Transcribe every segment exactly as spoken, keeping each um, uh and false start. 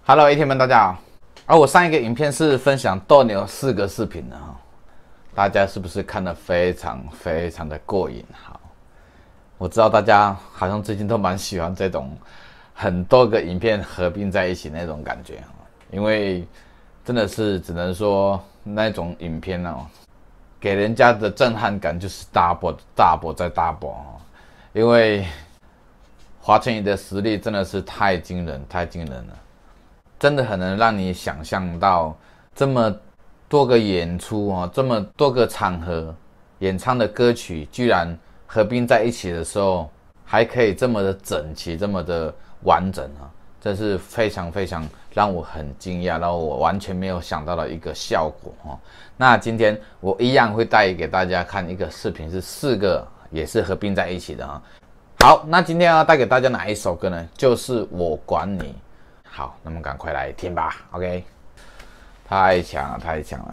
Hello，A T 们，大家好。而、啊、我上一个影片是分享斗牛四个视频的哈，大家是不是看得非常非常的过瘾？好，我知道大家好像最近都蛮喜欢这种很多个影片合并在一起那种感觉，因为真的是只能说那种影片哦，给人家的震撼感就是 double double 再 double 哈，因为华晨宇的实力真的是太惊人，太惊人了。真的很能让你想象到这么多个演出哦，这么多个场合演唱的歌曲，居然合并在一起的时候，还可以这么的整齐，这么的完整啊！这是非常非常让我很惊讶，然后我完全没有想到的一个效果哦。那今天我一样会带给大家看一个视频，是四个也是合并在一起的啊。好，那今天要带给大家哪一首歌呢？就是《我管你》。好，那么赶快来听吧 ，OK？ 太强了，太强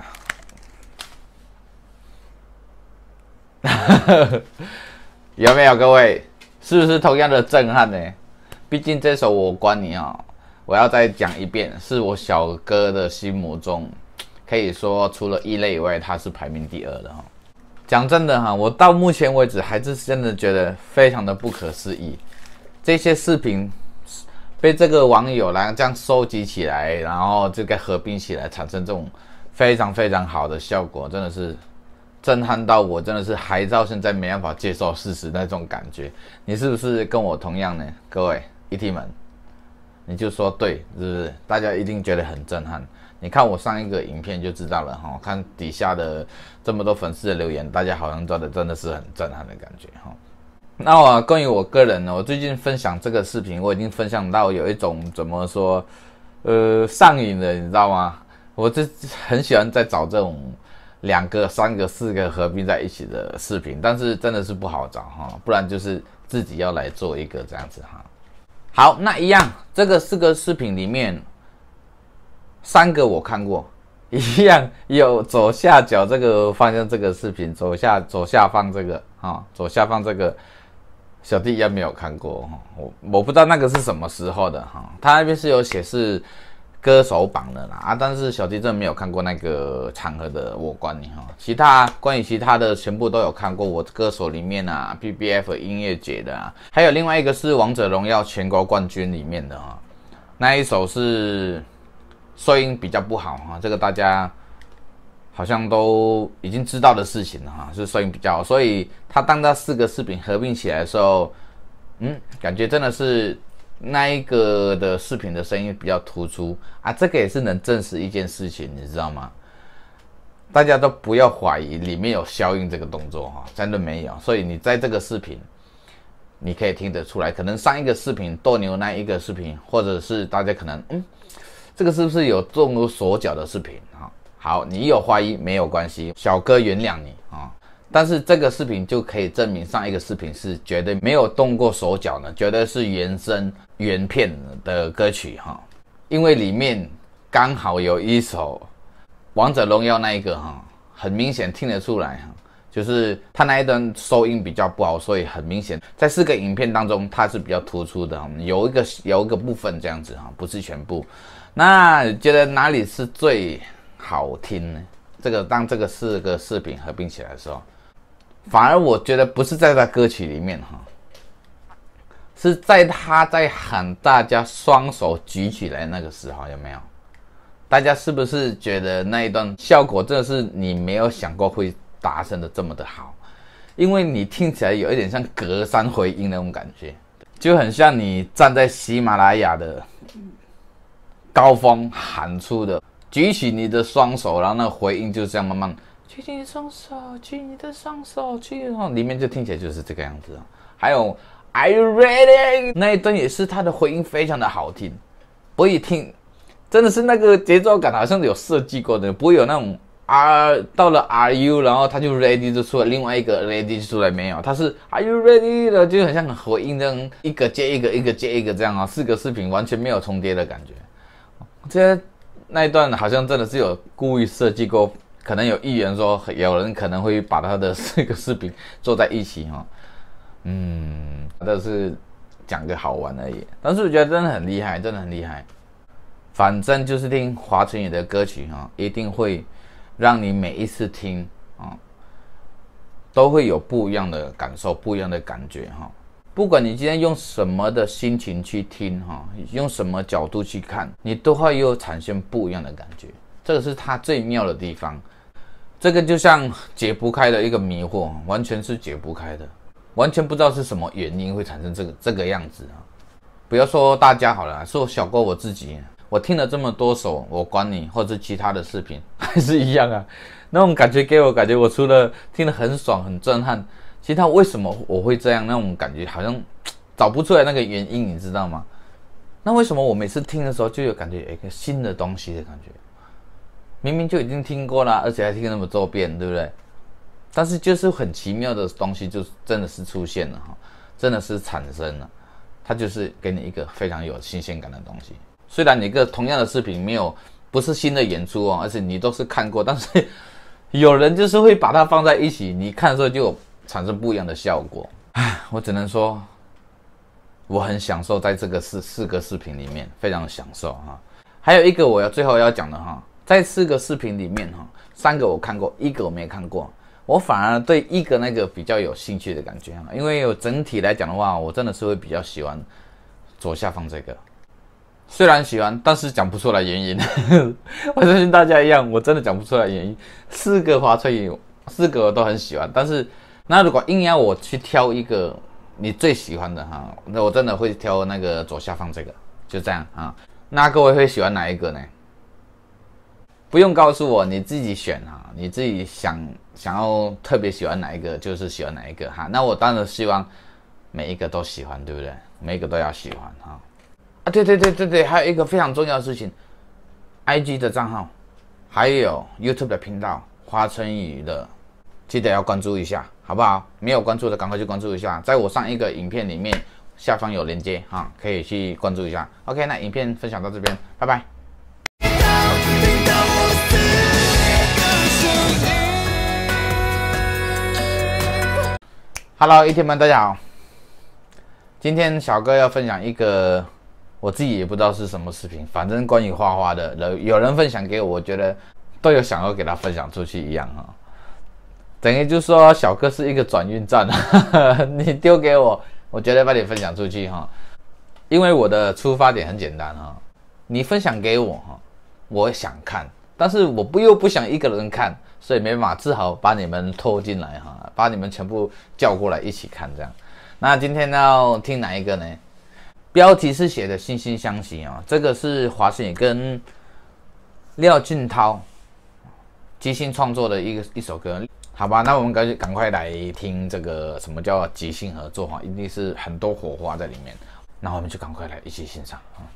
了，有没有各位？是不是同样的震撼呢？毕竟这首《我管你》啊，我要再讲一遍，是我小哥的心目中，可以说除了异类以外，他是排名第二的哈。讲真的哈，我到目前为止还是真的觉得非常的不可思议，这些视频被这个网友来这样收集起来，然后这个合并起来，产生这种非常非常好的效果，真的是震撼到我，真的是还到现在没办法接受事实那种感觉。你是不是跟我同样呢？各位 E T 们，你就说对，是不是？大家一定觉得很震撼。你看我上一个影片就知道了哈，看底下的这么多粉丝的留言，大家好像做的真的是很震撼的感觉哈。那我关于我个人呢，我最近分享这个视频，我已经分享到有一种怎么说，呃，上瘾了，你知道吗？我就很喜欢在找这种两个、三个、四个合并在一起的视频，但是真的是不好找哈，不然就是自己要来做一个这样子哈。好，那一样，这个四个视频里面，三个我看过，一样有左下角这个方向这个视频，左下左下方这个啊，左下方这个。小弟也没有看过，我我不知道那个是什么时候的哈，他那边是有写是歌手榜的啦啊，但是小弟真的没有看过那个场合的我管你哈，其他关于其他的全部都有看过，我歌手里面啊 ，B B F 音乐节的啊，还有另外一个是王者荣耀全国冠军里面的哈，那一首是收音比较不好哈，这个大家好像都已经知道的事情了哈，是收音比较好，所以他当这四个视频合并起来的时候，嗯，感觉真的是那一个的视频的声音比较突出啊，这个也是能证实一件事情，你知道吗？大家都不要怀疑里面有消音这个动作哈，真的没有，所以你在这个视频，你可以听得出来，可能上一个视频斗牛那一个视频，或者是大家可能嗯，这个是不是有动过手脚的视频哈？好，你有怀疑没有关系，小哥原谅你啊。但是这个视频就可以证明上一个视频是绝对没有动过手脚呢，绝对是原声原片的歌曲哈。因为里面刚好有一首王者荣耀那一个哈，很明显听得出来哈，就是他那一段收音比较不好，所以很明显在四个影片当中它是比较突出的，有一个有一个部分这样子哈，不是全部。那你觉得哪里是最好听呢？这个当这个四个视频合并起来的时候，反而我觉得不是在他歌曲里面哈，是在他在喊大家双手举起来那个时候，有没有？大家是不是觉得那一段效果真的是你没有想过会达成的这么的好？因为你听起来有一点像隔山回音那种感觉，就很像你站在喜马拉雅的高峰喊出的。举起你的双手，然后那个回音就这样慢慢举起你的双手，举你的双手，举你的双手，里面就听起来就是这个样子。还有 Are you ready 那一段也是它的回音非常的好听，不会听，真的是那个节奏感好像有设计过的，不会有那种 R 到了 Are you 然后它就 ready 就出来，另外一个 ready 就出来没有，它是 Are you ready 的，就很像回音这样一个接一个，一个接一个这样啊，四个视频完全没有重叠的感觉，这。那一段好像真的是有故意设计过，可能有议员说，有人可能会把他的四个视频做在一起哈，嗯，但是讲个好玩而已。但是我觉得真的很厉害，真的很厉害。 反正就是听华晨宇的歌曲哈，一定会让你每一次听啊，都会有不一样的感受，不一样的感觉哈。不管你今天用什么的心情去听哈，用什么角度去看，你都会有产生不一样的感觉。这个是它最妙的地方。这个就像解不开的一个迷惑，完全是解不开的，完全不知道是什么原因会产生这个这个样子啊。不要说大家好了，说小哥我自己。我听了这么多首我管你或者其他的视频还是一样啊，那种感觉给我感觉我除了听得很爽很震撼，其他为什么我会这样，那种感觉好像找不出来那个原因，你知道吗？那为什么我每次听的时候就有感觉有一个新的东西的感觉，明明就已经听过了，而且还听那么多遍，对不对？但是就是很奇妙的东西就真的是出现了，真的是产生了，它就是给你一个非常有新鲜感的东西。虽然你个同样的视频没有不是新的演出哦，而且你都是看过，但是有人就是会把它放在一起，你看的时候就有产生不一样的效果。唉，我只能说我很享受在这个四四个视频里面，非常享受哈。还有一个我要最后要讲的哈，在四个视频里面哈，三个我看过，一个我没看过，我反而对一个那个比较有兴趣的感觉哈，因为有整体来讲的话，我真的是会比较喜欢左下方这个。虽然喜欢，但是讲不出来原因。我相信大家一样，我真的讲不出来原因。四个华晨宇，四个我都很喜欢，但是那如果硬要我去挑一个你最喜欢的哈，那我真的会挑那个左下方这个，就这样啊。那各位会喜欢哪一个呢？不用告诉我，你自己选哈，你自己想想要特别喜欢哪一个，就是喜欢哪一个哈。那我当然希望每一个都喜欢，对不对？每一个都要喜欢哈。啊，对对对对对，还有一个非常重要的事情 ，I G 的账号，还有 YouTube 的频道，华晨宇的，记得要关注一下，好不好？没有关注的赶快去关注一下，在我上一个影片里面下方有连接哈，可以去关注一下。OK， 那影片分享到这边，拜拜。Hello， 一天们，大家好。今天小哥要分享一个。我自己也不知道是什么视频，反正关于画画的，有人分享给我，我觉得都有想要给他分享出去一样哈。等于就是说，小哥是一个转运站，你丢给我，我绝对把你分享出去哈。因为我的出发点很简单哈，你分享给我哈，我想看，但是我不又不想一个人看，所以没办法，只好把你们拖进来哈，把你们全部叫过来一起看这样。那今天要听哪一个呢？标题是写的惺惺相惜啊，这个是华晨宇跟廖俊涛即兴创作的一个一首歌，好吧？那我们赶赶快来听这个什么叫即兴合作哈，一定是很多火花在里面，那我们就赶快来一起欣赏啊。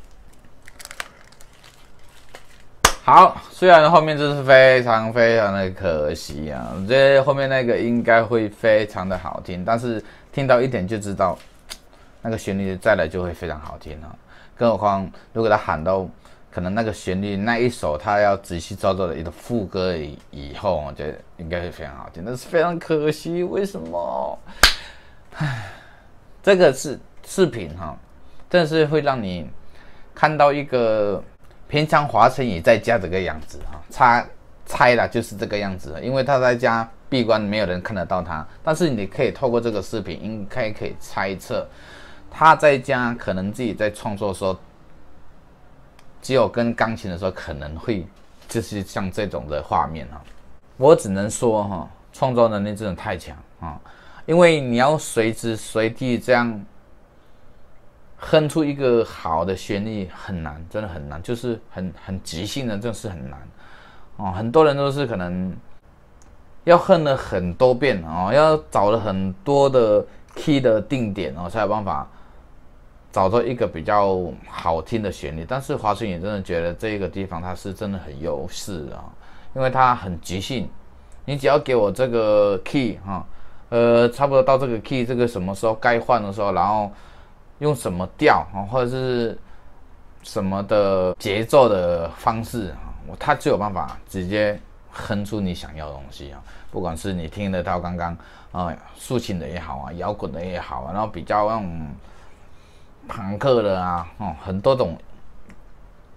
好，虽然后面真是非常非常的可惜啊，我觉得后面那个应该会非常的好听，但是听到一点就知道。那个旋律再来就会非常好听啊，更何况如果他喊到可能那个旋律那一首他要仔细照做的一个副歌以以后，我觉得应该会非常好听，但是非常可惜，为什么？唉，这个是视频哈，真的是会让你看到一个平常华晨宇在家这个样子哈，他猜啦就是这个样子，因为他在家闭关没有人看得到他，但是你可以透过这个视频应该可以猜测。他在家可能自己在创作的时候，只有跟钢琴的时候可能会就是像这种的画面哈。我只能说哈，创作能力真的太强啊，因为你要随时随地这样哼出一个好的旋律很难，真的很难，就是很很即兴的，真的是很难哦。很多人都是可能要哼了很多遍哦，要找了很多的 key 的定点哦，才有办法。找到一个比较好听的旋律，但是华晨宇真的觉得这个地方它是真的很优势啊，因为它很即兴，你只要给我这个 key 哈，呃，差不多到这个 key 这个什么时候该换的时候，然后用什么调啊，或者是什么的节奏的方式啊，它就有办法直接哼出你想要的东西啊，不管是你听得到刚刚啊抒情的也好啊，摇滚的也好啊，然后比较那种。朋克的啊，哦，很多种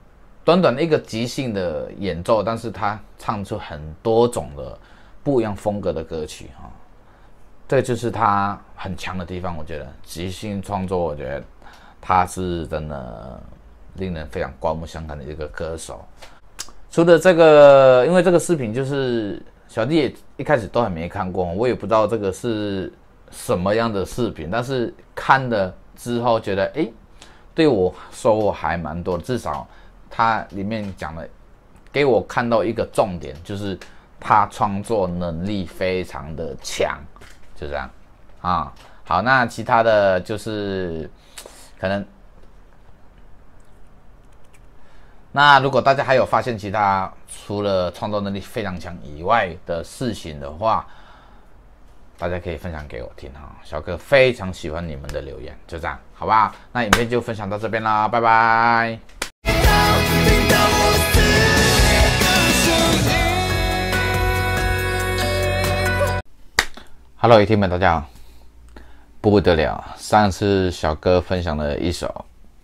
短短一个即兴的演奏，但是他唱出很多种的不一样风格的歌曲哈，这就是他很强的地方。我觉得即兴创作，我觉得他是真的令人非常刮目相看的一个歌手。除了这个，因为这个视频就是小弟也一开始都还没看过，我也不知道这个是什么样的视频，但是看了之后觉得，哎，对我收获还蛮多的，至少。它里面讲了，给我看到一个重点，就是他创作能力非常的强，就这样啊。好，那其他的就是可能，那如果大家还有发现其他除了创作能力非常强以外的事情的话，大家可以分享给我听哈。小哥非常喜欢你们的留言，就这样，好不好？那影片就分享到这边啦，拜拜。Hello， A T 们，大家好！不得了，上次小哥分享了一首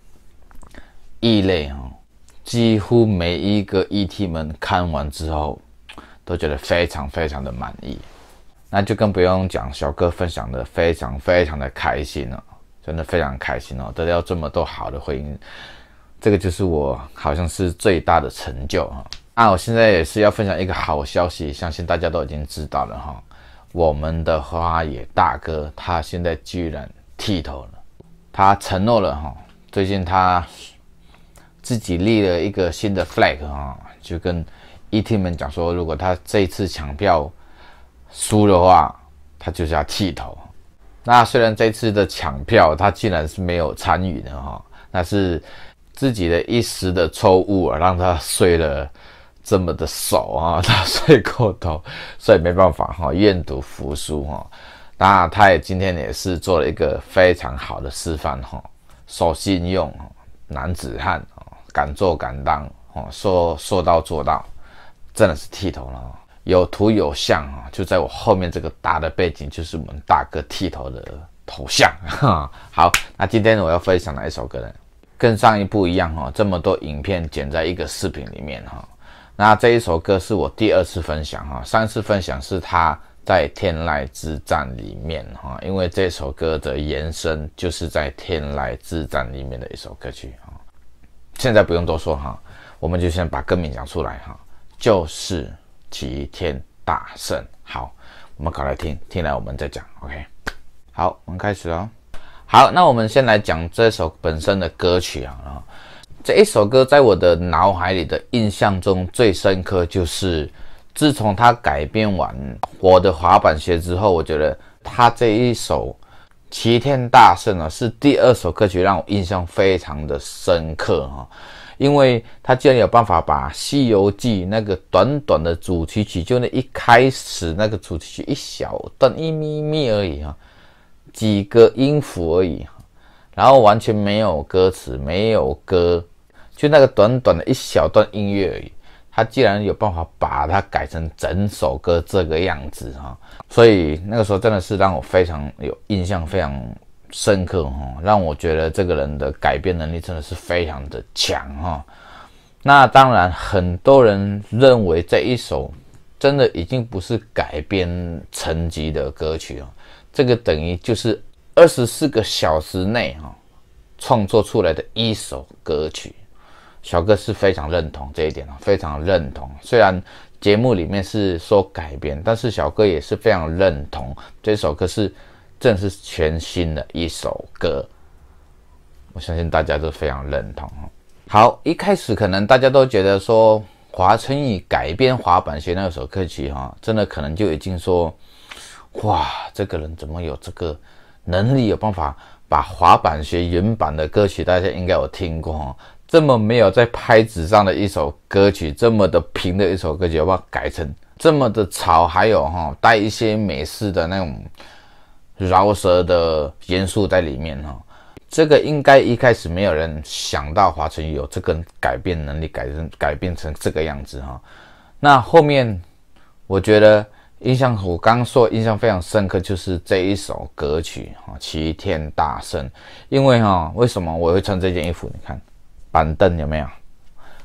《异类》哦，几乎每一个 E T 们看完之后都觉得非常非常的满意，那就更不用讲，小哥分享的非常非常的开心哦，真的非常开心哦，得到这么多好的回应，这个就是我好像是最大的成就哈。啊，我现在也是要分享一个好消息，相信大家都已经知道了哈。我们的花野大哥，他现在居然剃头了。他承诺了哈，最近他自己立了一个新的 flag 哈，就跟 E T 们讲说，如果他这一次抢票输的话，他就是要剃头。那虽然这次的抢票他竟然是没有参与的哈，那是自己的一时的错误啊，让他睡了这么的熟啊，他睡过头，所以没办法哈，愿赌服输哈。当然，他也今天也是做了一个非常好的示范哈，守信用，男子汉，敢做敢当，说说到做到，真的是剃头了，有图有像啊，就在我后面这个大的背景就是我们大哥剃头的头像。好，那今天我要分享的一首歌呢，跟上一部一样哈，这么多影片剪在一个视频里面哈。那这一首歌是我第二次分享哈，上次分享是他在天籁之战里面哈，因为这首歌的延伸就是在天籁之战里面的一首歌曲哈。现在不用多说哈，我们就先把歌名讲出来哈，就是齐天大圣。好，我们赶来听，听来我们再讲 ，OK。好，我们开始哦。好，那我们先来讲这首本身的歌曲啊。这一首歌在我的脑海里的印象中最深刻，就是自从他改编完我的滑板鞋之后，我觉得他这一首齐天大圣啊，是第二首歌曲让我印象非常的深刻哈，因为他竟然有办法把《西游记》那个短短的主题曲，就那一开始那个主题曲一小段一咪咪而已哈，几个音符而已，然后完全没有歌词，没有歌，就那个短短的一小段音乐而已，他竟然有办法把它改成整首歌这个样子哈，所以那个时候真的是让我非常有印象，非常深刻哈，让我觉得这个人的改编能力真的是非常的强哈。那当然，很多人认为这一首真的已经不是改编层级的歌曲了，这个等于就是二十四个小时内哈创作出来的一首歌曲。小哥是非常认同这一点，非常认同。虽然节目里面是说改编，但是小哥也是非常认同这首歌是正是全新的一首歌。我相信大家都非常认同。好，一开始可能大家都觉得说华晨宇改编滑板鞋那首歌曲哈，真的可能就已经说，哇，这个人怎么有这个能力，有办法把滑板鞋原版的歌曲，大家应该有听过哈。这么没有在拍子上的一首歌曲，这么的平的一首歌曲，要不要改成这么的潮，还有哈带一些美式的那种饶舌的元素在里面哈？这个应该一开始没有人想到华晨宇有这个改变能力，改成改变成这个样子哈。那后面我觉得印象，我刚刚说印象非常深刻，就是这一首歌曲哈，齐天大圣。因为哈，为什么我会穿这件衣服？你看。板凳有没有？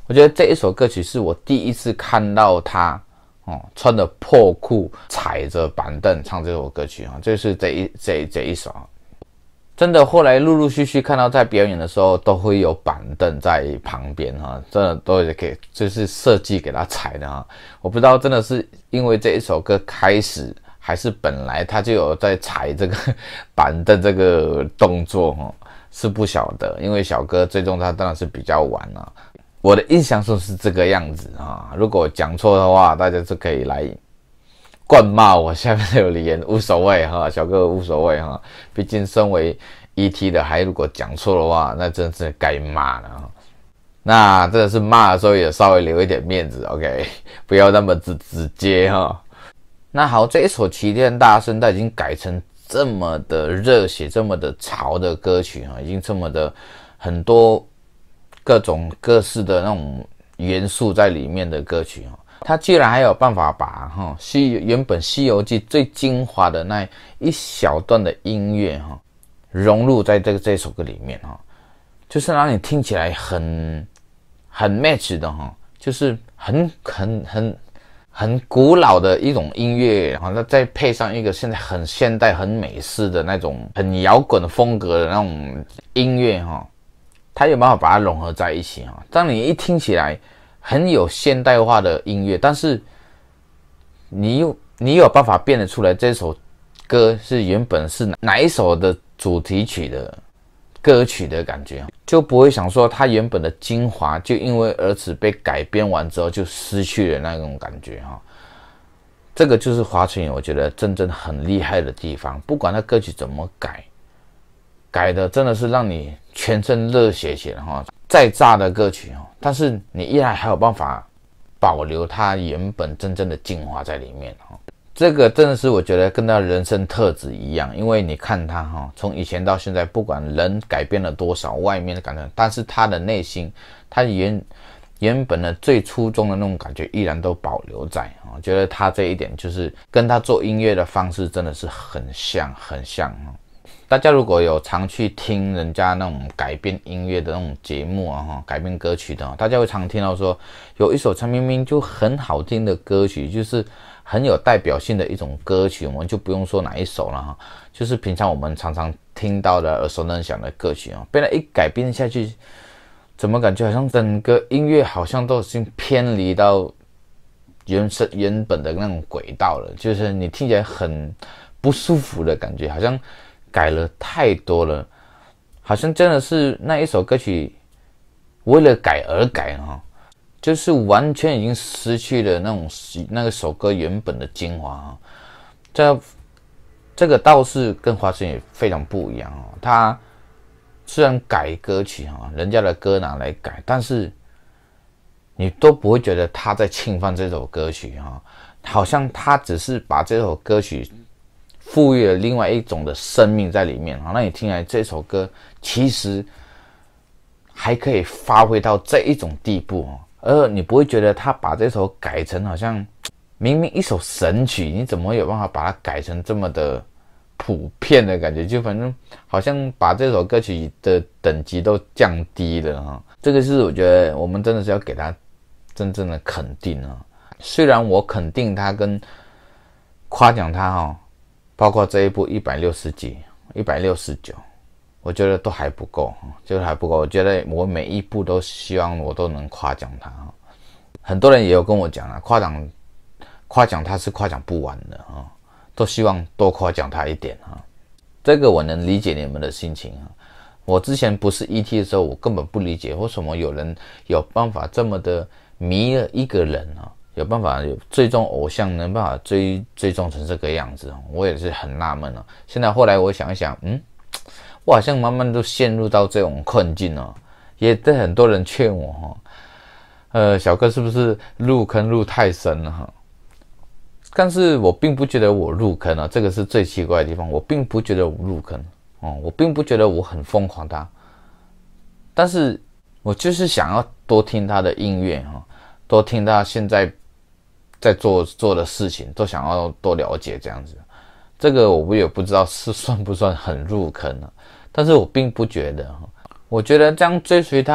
我觉得这一首歌曲是我第一次看到他哦，穿着破裤踩着板凳唱这首歌曲啊，就是这一这这一首。真的，后来陆陆续续看到在表演的时候，都会有板凳在旁边哈，真的都给就是设计给他踩的哈。我不知道真的是因为这一首歌开始，还是本来他就有在踩这个板凳这个动作哈，是不晓得。因为小哥最终他当然是比较晚啊，我的印象中是这个样子啊。如果讲错的话，大家是可以来灌骂我，下面有留言无所谓哈，小哥无所谓哈，毕竟身为 E T 的，还如果讲错的话，那真的是该骂了哈。那真的是骂的时候也稍微留一点面子 ，OK， 不要那么直直接哈。那好，这一首《齐天大圣》它已经改成这么的热血、这么的潮的歌曲哈，已经这么的很多各种各式的那种元素在里面的歌曲哈。他居然还有办法把哈西原本《西游记》最精华的那一小段的音乐哈融入在这个这首歌里面哈，就是让你听起来很很 match 的哈，就是很很很很古老的一种音乐，然后再配上一个现在很现代、很美式的那种很摇滚风格的那种音乐哈，他有办法把它融合在一起哈，当你一听起来很有现代化的音乐，但是你有你有办法辨得出来这首歌是原本是哪一首的主题曲的歌曲的感觉，就不会想说它原本的精华就因为而此被改编完之后就失去了那种感觉哈。这个就是华晨宇我觉得真正很厉害的地方，不管他歌曲怎么改，改的真的是让你全身热血起来哈。再炸的歌曲哦，但是你依然还有办法保留它原本真正的精华在里面哈。这个真的是我觉得跟他人生特质一样，因为你看他哈，从以前到现在，不管人改变了多少，外面的感觉，但是他的内心，他原原本的最初衷的那种感觉依然都保留在啊。我觉得他这一点就是跟他做音乐的方式真的是很像很像哈。大家如果有常去听人家那种改编音乐的那种节目啊，改编歌曲的，大家会常听到说，有一首唱明明就很好听的歌曲，就是很有代表性的一种歌曲，我们就不用说哪一首了哈，就是平常我们常常听到的耳熟能详的歌曲啊，被它一改编下去，怎么感觉好像整个音乐好像都已经偏离到原生原本的那种轨道了，就是你听起来很不舒服的感觉，好像改了太多了，好像真的是那一首歌曲为了改而改哈，就是完全已经失去了那种那个首歌原本的精华哈。这这个倒是跟华晨宇非常不一样哦，他虽然改歌曲哈，人家的歌拿来改，但是你都不会觉得他在侵犯这首歌曲哈，好像他只是把这首歌曲赋予了另外一种的生命在里面，那你听来这首歌其实还可以发挥到这一种地步，而你不会觉得他把这首改成好像明明一首神曲，你怎么有办法把它改成这么的普遍的感觉，就反正好像把这首歌曲的等级都降低了哈。这个是我觉得我们真的是要给他真正的肯定啊。虽然我肯定他跟夸奖他哈，包括这一部一百六十集、一百六十九，我觉得都还不够，就是还不够。我觉得我每一部都希望我都能夸奖他。很多人也有跟我讲啊，夸奖夸奖他是夸奖不完的啊，都希望多夸奖他一点啊。这个我能理解你们的心情啊。我之前不是 E T 的时候，我根本不理解为什么有人有办法这么的迷了一个人啊。有办法有追踪偶像，能办法追追踪成这个样子，我也是很纳闷了。现在后来我想一想，嗯，我好像慢慢都陷入到这种困境了。也对很多人劝我哈，呃，小哥是不是入坑入太深了哈？但是我并不觉得我入坑啊，这个是最奇怪的地方。我并不觉得我入坑哦，我并不觉得我很疯狂他，但是我就是想要多听他的音乐哈，多听他现在在做做的事情，都想要多了解这样子。这个我也不知道是算不算很入坑啊，但是我并不觉得，我觉得这样追随他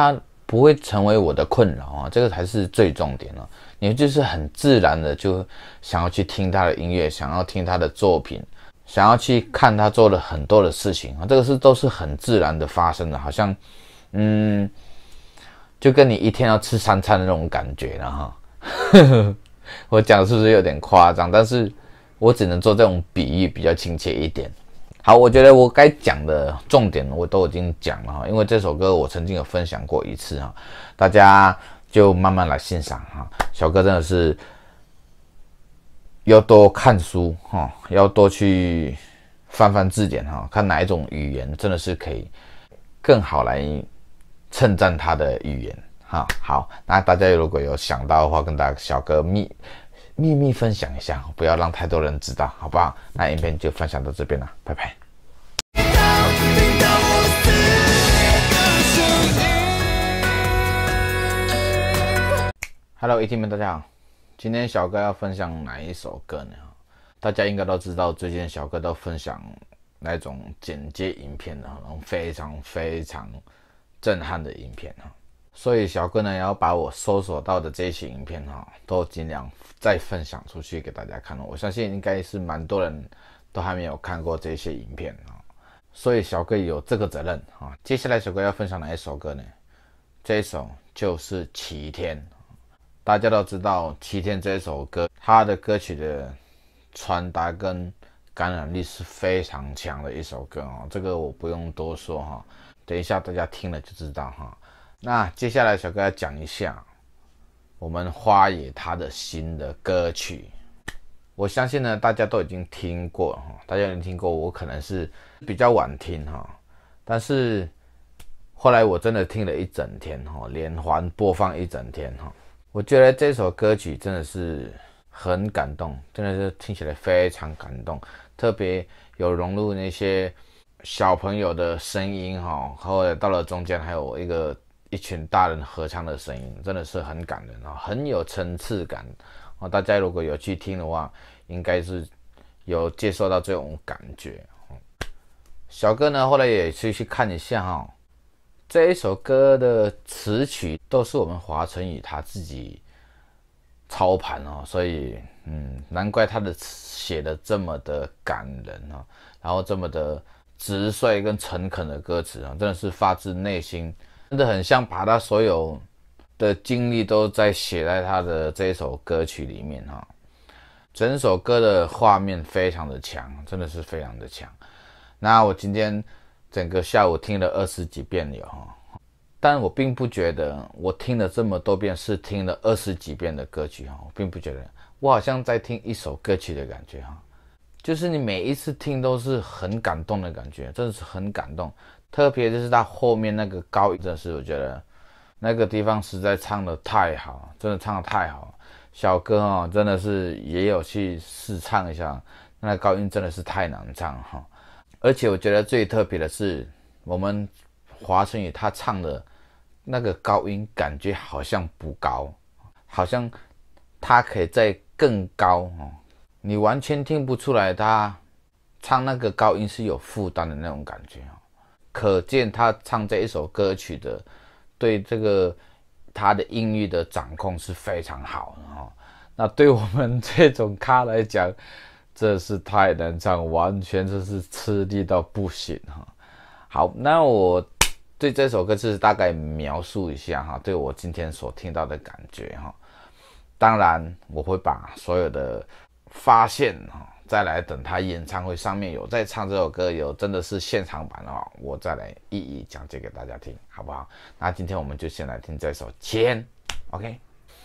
不会成为我的困扰啊，这个才是最重点了。你就是很自然的就想要去听他的音乐，想要听他的作品，想要去看他做了很多的事情啊，这个是都是很自然的发生的，好像嗯，就跟你一天要吃三餐的那种感觉了哈。我讲是不是有点夸张？但是我只能做这种比喻，比较亲切一点。好，我觉得我该讲的重点我都已经讲了哈，因为这首歌我曾经有分享过一次哈，大家就慢慢来欣赏哈。小哥真的是要多看书哈，要多去翻翻字典哈，看哪一种语言真的是可以更好来称赞他的语言哈。好，那大家如果有想到的话，跟大家小哥秘秘密分享一下，不要让太多人知道，好不好？那影片就分享到这边了，拜拜。Hello， E T 们，大家好。今天小哥要分享哪一首歌呢？大家应该都知道，最近小哥都分享那种简介影片的，那种非常非常震撼的影片哈。所以小哥呢，要把我搜索到的这些影片哈，都尽量再分享出去给大家看。我相信应该是蛮多人都还没有看过这些影片啊，所以小哥有这个责任啊。接下来小哥要分享哪一首歌呢？这一首就是《齐天》。大家都知道《齐天》这首歌，它的歌曲的传达跟感染力是非常强的一首歌哦，这个我不用多说哈，等一下大家听了就知道哈。那接下来小哥要讲一下我们花野他的新的歌曲，我相信呢大家都已经听过哈，大家已经听过，我可能是比较晚听哈，但是后来我真的听了一整天哈，连环播放一整天哈，我觉得这首歌曲真的是很感动，真的是听起来非常感动，特别有融入那些小朋友的声音哈，后来到了中间还有一个一群大人合唱的声音，真的是很感人啊，很有层次感啊！大家如果有去听的话，应该是有接受到这种感觉。小哥呢，后来也去去看一下哈，这一首歌的词曲都是我们华晨宇他自己操盘哦，所以嗯，难怪他的写的这么的感人哦，然后这么的直率跟诚恳的歌词啊，真的是发自内心。真的很像把他所有的经历都在写在他的这一首歌曲里面哈，整首歌的画面非常的强，真的是非常的强。那我今天整个下午听了二十几遍有哈，但我并不觉得我听了这么多遍是听了二十几遍的歌曲哈，我并不觉得，我好像在听一首歌曲的感觉哈，就是你每一次听都是很感动的感觉，真的是很感动。特别就是他后面那个高音，真的是我觉得那个地方实在唱得太好，真的唱得太好。小哥哦，真的是也有去试唱一下，那个高音真的是太难唱哈。而且我觉得最特别的是，我们华晨宇他唱的那个高音，感觉好像不高，好像他可以再更高哦，你完全听不出来他唱那个高音是有负担的那种感觉哦。可见他唱这一首歌曲的对这个他的音域的掌控是非常好的哈。那对我们这种咖来讲，这是太难唱，完全就是吃力到不行哈。好，那我对这首歌就是大概描述一下哈，对我今天所听到的感觉哈。当然我会把所有的发现哈，再来等他演唱会上面有在唱这首歌，有真的是现场版的话，我再来一一讲解给大家听，好不好？那今天我们就先来听这首《钱》 ，OK？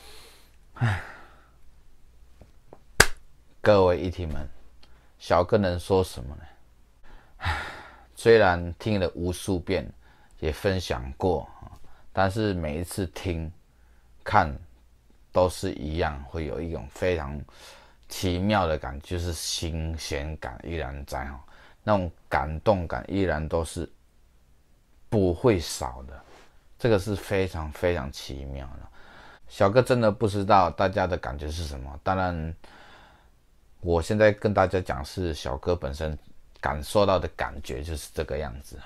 各位 E T 们，小哥能说什么呢？虽然听了无数遍，也分享过，但是每一次听、看都是一样，会有一种非常奇妙的感觉，就是新鲜感依然在哈，那种感动感依然都是不会少的，这个是非常非常奇妙的。小哥真的不知道大家的感觉是什么，当然，我现在跟大家讲是小哥本身感受到的感觉就是这个样子哈。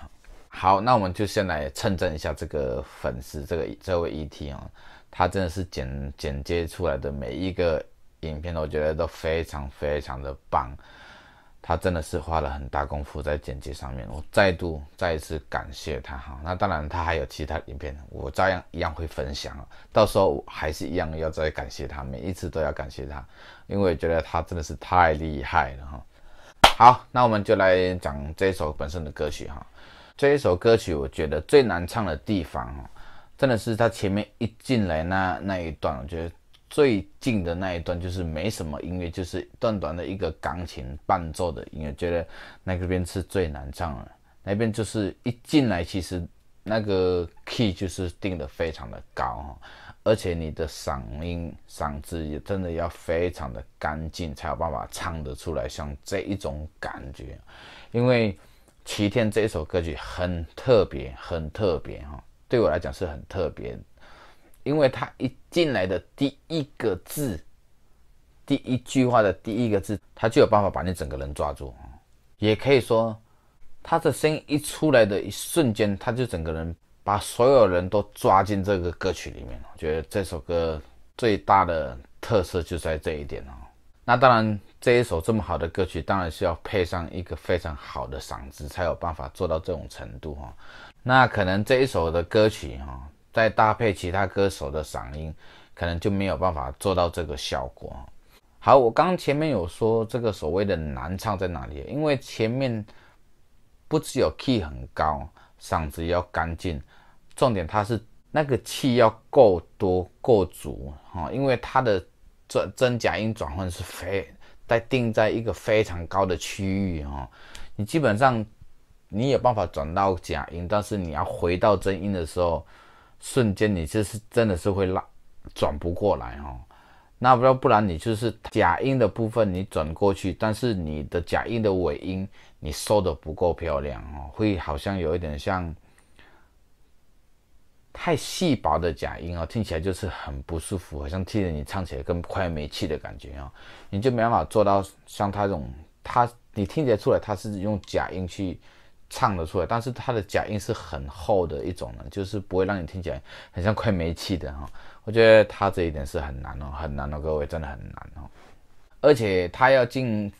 好，那我们就先来称赞一下这个粉丝，这个这位 E T 啊、哦，他真的是剪剪接出来的每一个影片，我觉得都非常非常的棒。他真的是花了很大功夫在剪辑上面，我再度再一次感谢他哈。那当然，他还有其他影片，我照样一样会分享，到时候还是一样要再感谢他，每一次都要感谢他，因为我觉得他真的是太厉害了哈。好，那我们就来讲这一首本身的歌曲哈。这一首歌曲我觉得最难唱的地方哈，真的是他前面一进来那那一段，我觉得最近的那一段就是没什么音乐，就是短短的一个钢琴伴奏的音乐，觉得那边是最难唱的。那边就是一进来，其实那个 key 就是定得非常的高哈，而且你的嗓音嗓子也真的要非常的干净，才有办法唱得出来像这一种感觉。因为齐天这一首歌曲很特别，很特别哈，对我来讲是很特别，因为他一进来的第一个字，第一句话的第一个字，他就有办法把你整个人抓住。也可以说，他的声音一出来的一瞬间，他就整个人把所有人都抓进这个歌曲里面。我觉得这首歌最大的特色就在这一点哦。那当然，这一首这么好的歌曲，当然是要配上一个非常好的嗓子，才有办法做到这种程度哈。那可能这一首的歌曲哈，再搭配其他歌手的嗓音，可能就没有办法做到这个效果。好，我刚前面有说这个所谓的难唱在哪里，因为前面不只有 key 很高，嗓子也要干净，重点它是那个气要够多够足哈，因为它的真真假音转换是非在定在一个非常高的区域哈，你基本上你有办法转到假音，但是你要回到真音的时候，瞬间你就是真的是会拉转不过来哈。那不不然你就是假音的部分你转过去，但是你的假音的尾音你收的不够漂亮哦，会好像有一点像太细薄的假音哦，听起来就是很不舒服，好像听着你唱起来跟快没气的感觉哦，你就没办法做到像他这种，他你听起来出来他是用假音去唱得出来，但是他的假音是很厚的一种呢，就是不会让你听起来很像快没气的哈、哦。我觉得他这一点是很难哦，很难哦，各位真的很难哦，而且他要进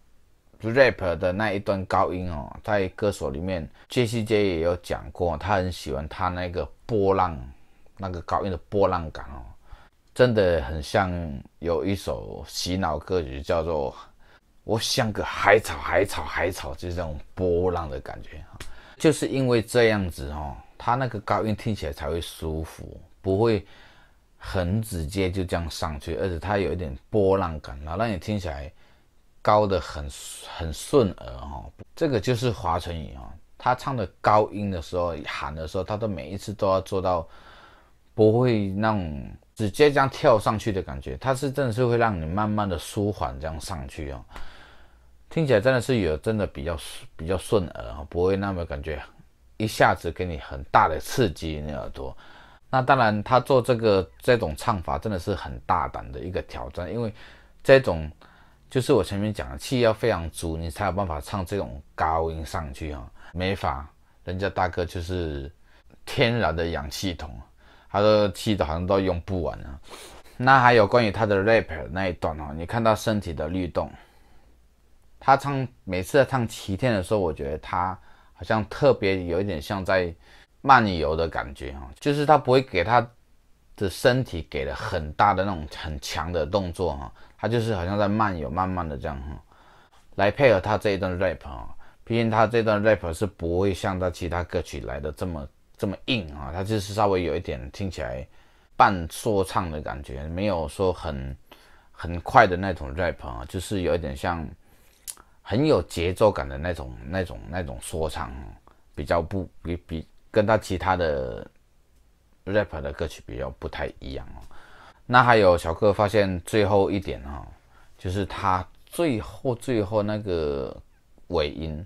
rap 的那一段高音哦，在歌手里面 J C J 也有讲过，他很喜欢他那个波浪，那个高音的波浪感哦，真的很像有一首洗脑歌曲叫做我像个海草海草海草，就是这种波浪的感觉，就是因为这样子哦，他那个高音听起来才会舒服，不会很直接就这样上去，而且它有一点波浪感，然后让你听起来高的很很顺耳哈。这个就是华晨宇哈，他唱的高音的时候喊的时候，他都每一次都要做到不会那种直接这样跳上去的感觉，他是真的是会让你慢慢的舒缓这样上去哦。听起来真的是有真的比较比较顺耳，不会那么感觉一下子给你很大的刺激你耳朵。那当然，他做这个这种唱法真的是很大胆的一个挑战，因为这种就是我前面讲的气要非常足，你才有办法唱这种高音上去啊。没法，人家大哥就是天然的氧气筒，他的气都好像都用不完了。那还有关于他的 rap 那一段哦，你看到身体的律动，他唱每次在唱齐天的时候，我觉得他好像特别有一点像在慢游的感觉哈，就是他不会给他的身体给了很大的那种很强的动作哈，他就是好像在慢游，慢慢的这样哈，来配合他这一段 rap 哈，毕竟他这段 rap 是不会像他其他歌曲来的这么这么硬啊，他就是稍微有一点听起来半说唱的感觉，没有说很很快的那种 rap 啊，就是有一点像很有节奏感的那种那种那种说唱，比较不比比。跟他其他的 rap 的歌曲比较不太一样哦。那还有小哥发现最后一点哈、哦，就是他最后最后那个尾音，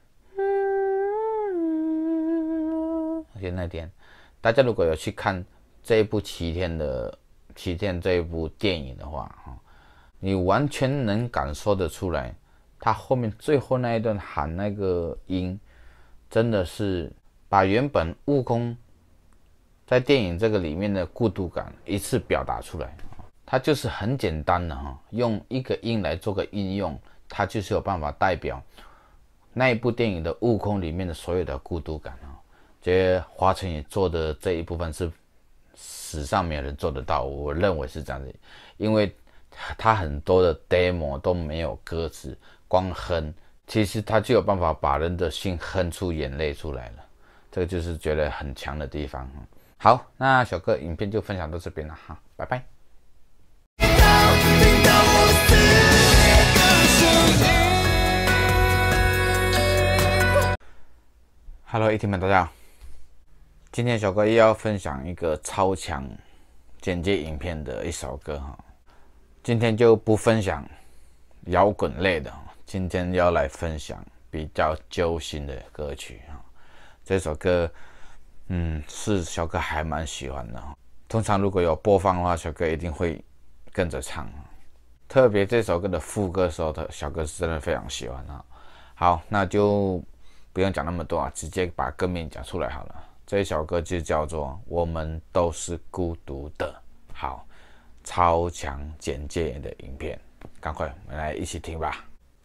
那点，大家如果有去看这一部齐天的齐天这一部电影的话哈，你完全能感受得出来，他后面最后那一段喊那个音，真的是。 把原本悟空在电影这个里面的孤独感一次表达出来。它就是很简单的哈，用一个音来做个应用，它就是有办法代表那一部电影的悟空里面的所有的孤独感啊。觉得华晨宇做的这一部分是史上没有人做得到，我认为是这样子，因为他很多的 demo 都没有歌词，光哼，其实他就有办法把人的心哼出眼泪出来了，这个就是觉得很强的地方。好，那小哥影片就分享到这边了哈，拜拜。Hello， 一听们大家好，今天小哥又要分享一个超强简介影片的一首歌哈。今天就不分享摇滚类的，今天要来分享比较揪心的歌曲哈。这首歌，嗯，是小哥还蛮喜欢的。通常如果有播放的话，小哥一定会跟着唱。特别这首歌的副歌的时候，小哥是真的非常喜欢啊。好，那就不用讲那么多啊，直接把歌名讲出来好了。这一首歌就叫做《我们都是孤独的》。好，超强简介的影片，赶快我们来一起听吧。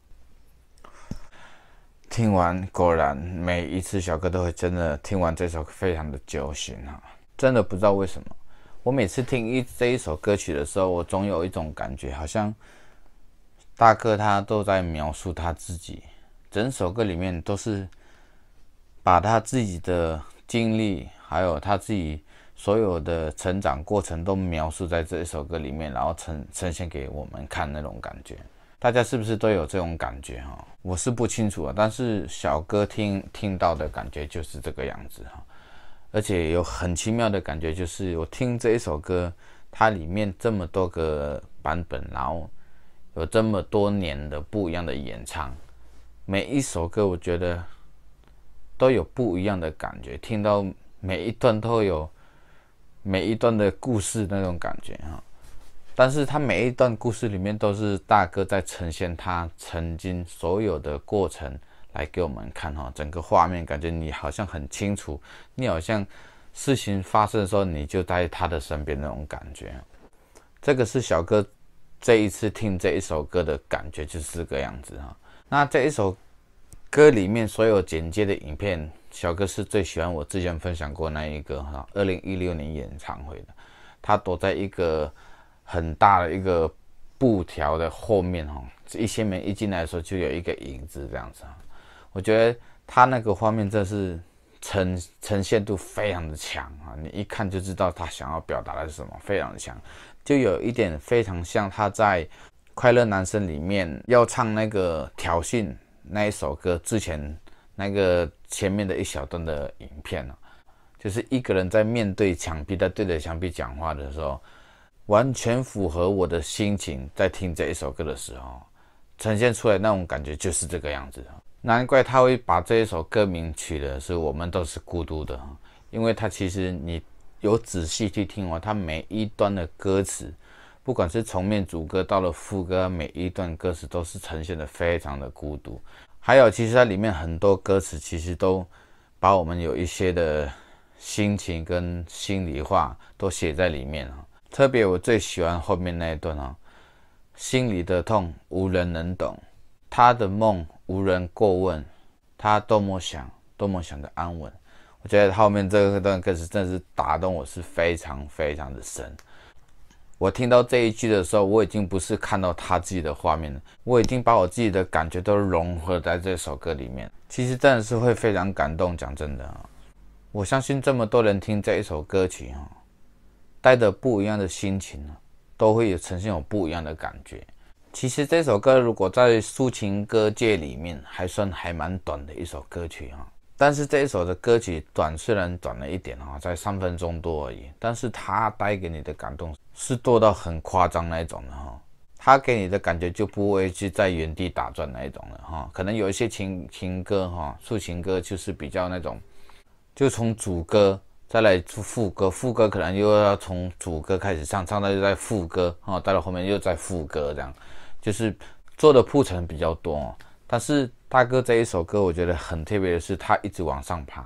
听完果然每一次小哥都会真的听完这首歌非常的揪心啊，真的不知道为什么。我每次听一这一首歌曲的时候，我总有一种感觉，好像大哥他都在描述他自己，整首歌里面都是把他自己的经历，还有他自己所有的成长过程都描述在这一首歌里面，然后呈呈现给我们看那种感觉。大家是不是都有这种感觉哈？我是不清楚啊，但是小哥听听到的感觉就是这个样子哈。而且有很奇妙的感觉，就是我听这一首歌，它里面这么多个版本，然后有这么多年的不一样的演唱，每一首歌我觉得都有不一样的感觉，听到每一段都有每一段的故事那种感觉哈。但是他每一段故事里面都是大哥在呈现他曾经所有的过程来给我们看哈，整个画面感觉你好像很清楚，你好像事情发生的时候你就在他的身边那种感觉。这个是小哥这一次听这一首歌的感觉，就是这个样子哈。那这一首歌里面所有简介的影片，小哥是最喜欢我之前分享过那一个哈，二零一六年演唱会的，他躲在一个很大的一个布条的后面哈，一些人一进来的时候就有一个影子这样子。我觉得他那个画面真是呈呈现度非常的强啊！你一看就知道他想要表达的是什么，非常的强，就有一点非常像他在《快乐男生》里面要唱那个挑衅那一首歌之前那个前面的一小段的影片啊，就是一个人在面对墙壁，在对着墙壁讲话的时候，完全符合我的心情，在听这一首歌的时候呈现出来那种感觉就是这个样子。难怪他会把这一首歌名取的是我们都是孤独的，因为他其实你有仔细去听哦，他每一段的歌词，不管是从面主歌到了副歌，每一段歌词都是呈现的非常的孤独。还有其实它里面很多歌词其实都把我们有一些的心情跟心里话都写在里面。特别我最喜欢后面那一段哦，心里的痛无人能懂，他的梦无人过问，他多么想多么想的安稳。我觉得后面这段歌词真的是打动我是非常非常的深。我听到这一句的时候，我已经不是看到他自己的画面了，我已经把我自己的感觉都融合在这首歌里面。其实真的是会非常感动，讲真的，我相信这么多人听这一首歌曲带着不一样的心情，都会有呈现有不一样的感觉。其实这首歌如果在抒情歌界里面还算还蛮短的一首歌曲哈，但是这一首的歌曲短虽然短了一点哈，在三分钟多而已，但是它带给你的感动是多到很夸张那一种的哈，它给你的感觉就不会去在原地打转那一种了哈。可能有一些情情歌哈，抒情歌就是比较那种，就从主歌再来副歌，副歌可能又要从主歌开始唱，唱到又在副歌哈，到了后面又在副歌这样。就是做的铺陈比较多，但是大哥这一首歌我觉得很特别的是，他一直往上爬，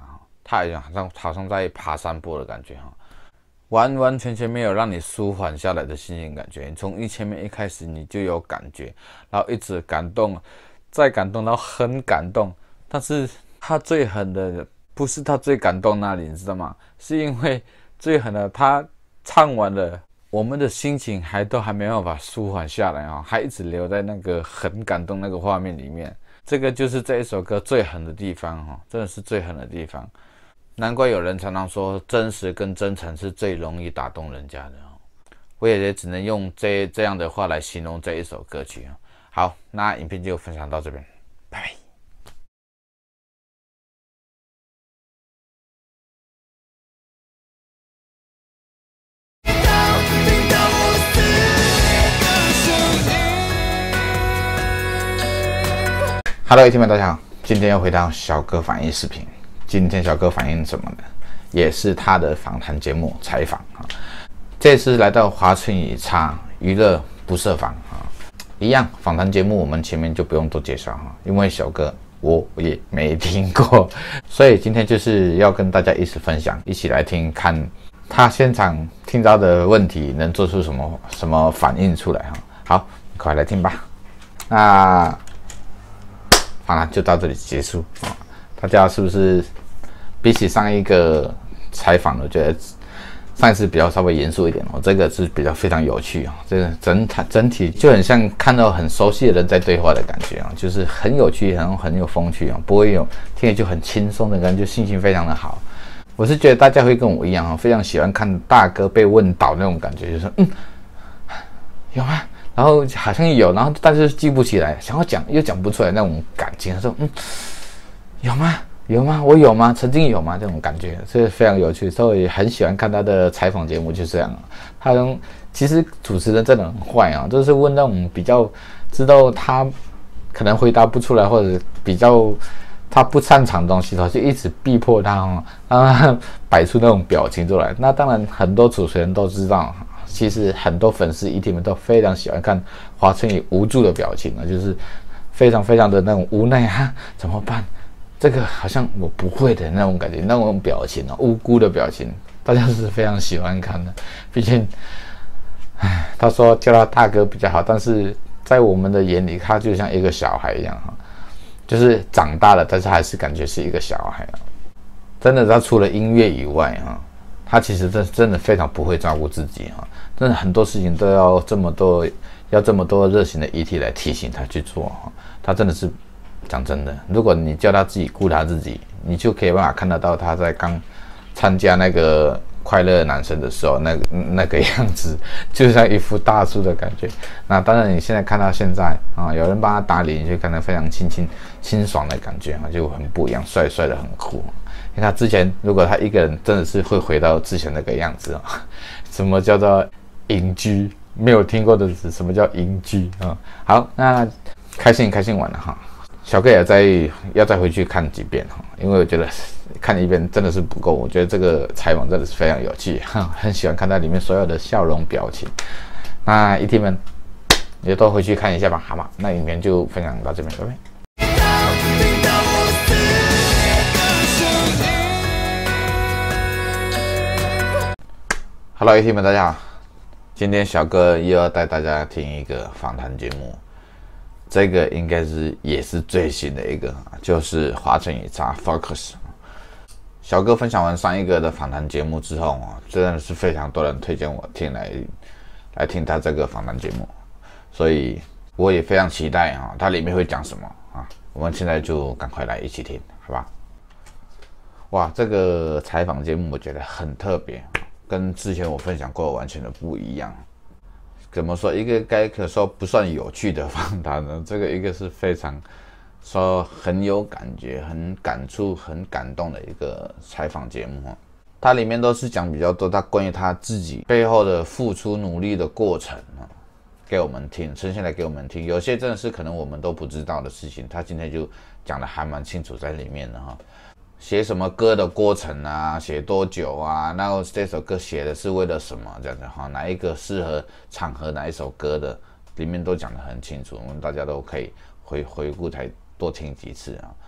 他好像好像在爬山坡的感觉哈，完完全全没有让你舒缓下来的心情感觉。你从一前面一开始你就有感觉，然后一直感动，再感动，然后很感动。但是他最狠的不是他最感动那里，你知道吗？是因为最狠的他唱完了。我们的心情还都还没办法舒缓下来啊，还一直留在那个很感动那个画面里面。这个就是这一首歌最狠的地方哈，真的是最狠的地方。难怪有人常常说真实跟真诚是最容易打动人家的。我也只能用这这样的话来形容这一首歌曲。好，那影片就分享到这边，拜拜。Hello， 听众们大家好，今天又回到小哥反应视频。今天小哥反应什么呢？也是他的访谈节目采访啊。这次来到华春怡茶娱乐不设防啊，一样访谈节目我们前面就不用多介绍哈，因为小哥我也没听过，所以今天就是要跟大家一起分享，一起来听看他现场听到的问题能做出什么什么反应出来哈。好，快来听吧。那。好了，就到这里结束啊！大家是不是比起上一个采访，我觉得上一次比较稍微严肃一点哦，这个是比较非常有趣啊！这个整体整体就很像看到很熟悉的人在对话的感觉啊，就是很有趣，很很有风趣啊，不会有听着就很轻松的感觉，心情非常的好。我是觉得大家会跟我一样啊，非常喜欢看大哥被问倒那种感觉，就是嗯，有吗？然后好像有，然后但是记不起来，想要讲又讲不出来那种感情。他说：“嗯，有吗？有吗？我有吗？曾经有吗？这种感觉是非常有趣，所以很喜欢看他的采访节目，就是这样。他其实主持人真的很坏啊，就是问那种比较知道他可能回答不出来，或者比较他不擅长的东西，他就一直逼迫他哦，让他摆出那种表情出来。那当然，很多主持人都知道。”其实很多粉丝、E T们都非常喜欢看华春怡无助的表情啊，就是非常非常的那种无奈啊，怎么办？这个好像我不会的那种感觉，那种表情啊，无辜的表情，大家是非常喜欢看的。毕竟，唉，他说叫他大哥比较好，但是在我们的眼里，他就像一个小孩一样哈，就是长大了，但是还是感觉是一个小孩啊。真的，他除了音乐以外哈。他其实真真的非常不会照顾自己哈，真的很多事情都要这么多，要这么多热心的 E T 来提醒他去做哈。他真的是讲真的，如果你叫他自己顾他自己，你就可以办法看得到他在刚参加那个快乐男生的时候，那个那个样子，就像一副大叔的感觉。那当然，你现在看到现在啊，有人帮他打理，你就看到非常清清清爽的感觉啊，就很不一样，帅帅的，很酷。你看之前，如果他一个人真的是会回到之前那个样子啊，什么叫做隐居？没有听过的是什么叫隐居啊？好，那开心开心完了哈，小哥也在要再回去看几遍哈，因为我觉得看一遍真的是不够，我觉得这个采访真的是非常有趣哈，很喜欢看到里面所有的笑容表情。那 E T 们也都回去看一下吧，好吗？那影片就分享到这边，拜拜。Hello， E T 们，大家好！今天小哥又要带大家听一个访谈节目，这个应该是也是最新的一个，就是华春怡茶 Focus。小哥分享完上一个的访谈节目之后啊，真的是非常多人推荐我听来来听他这个访谈节目，所以我也非常期待啊，它里面会讲什么啊？我们现在就赶快来一起听，好吧？哇，这个采访节目我觉得很特别。跟之前我分享过完全的不一样。怎么说？一个该可说不算有趣的访谈呢？这个一个是非常说很有感觉、很感触、很感动的一个采访节目。它里面都是讲比较多他关于他自己背后的付出努力的过程啊，给我们听，呈现来给我们听。有些真的是可能我们都不知道的事情，他今天就讲的还蛮清楚在里面的哈。写什么歌的过程啊，写多久啊，然后这首歌写的是为了什么这样子哈，哪一个适合场合哪一首歌的，里面都讲得很清楚，我们大家都可以回回顾才多听几次啊。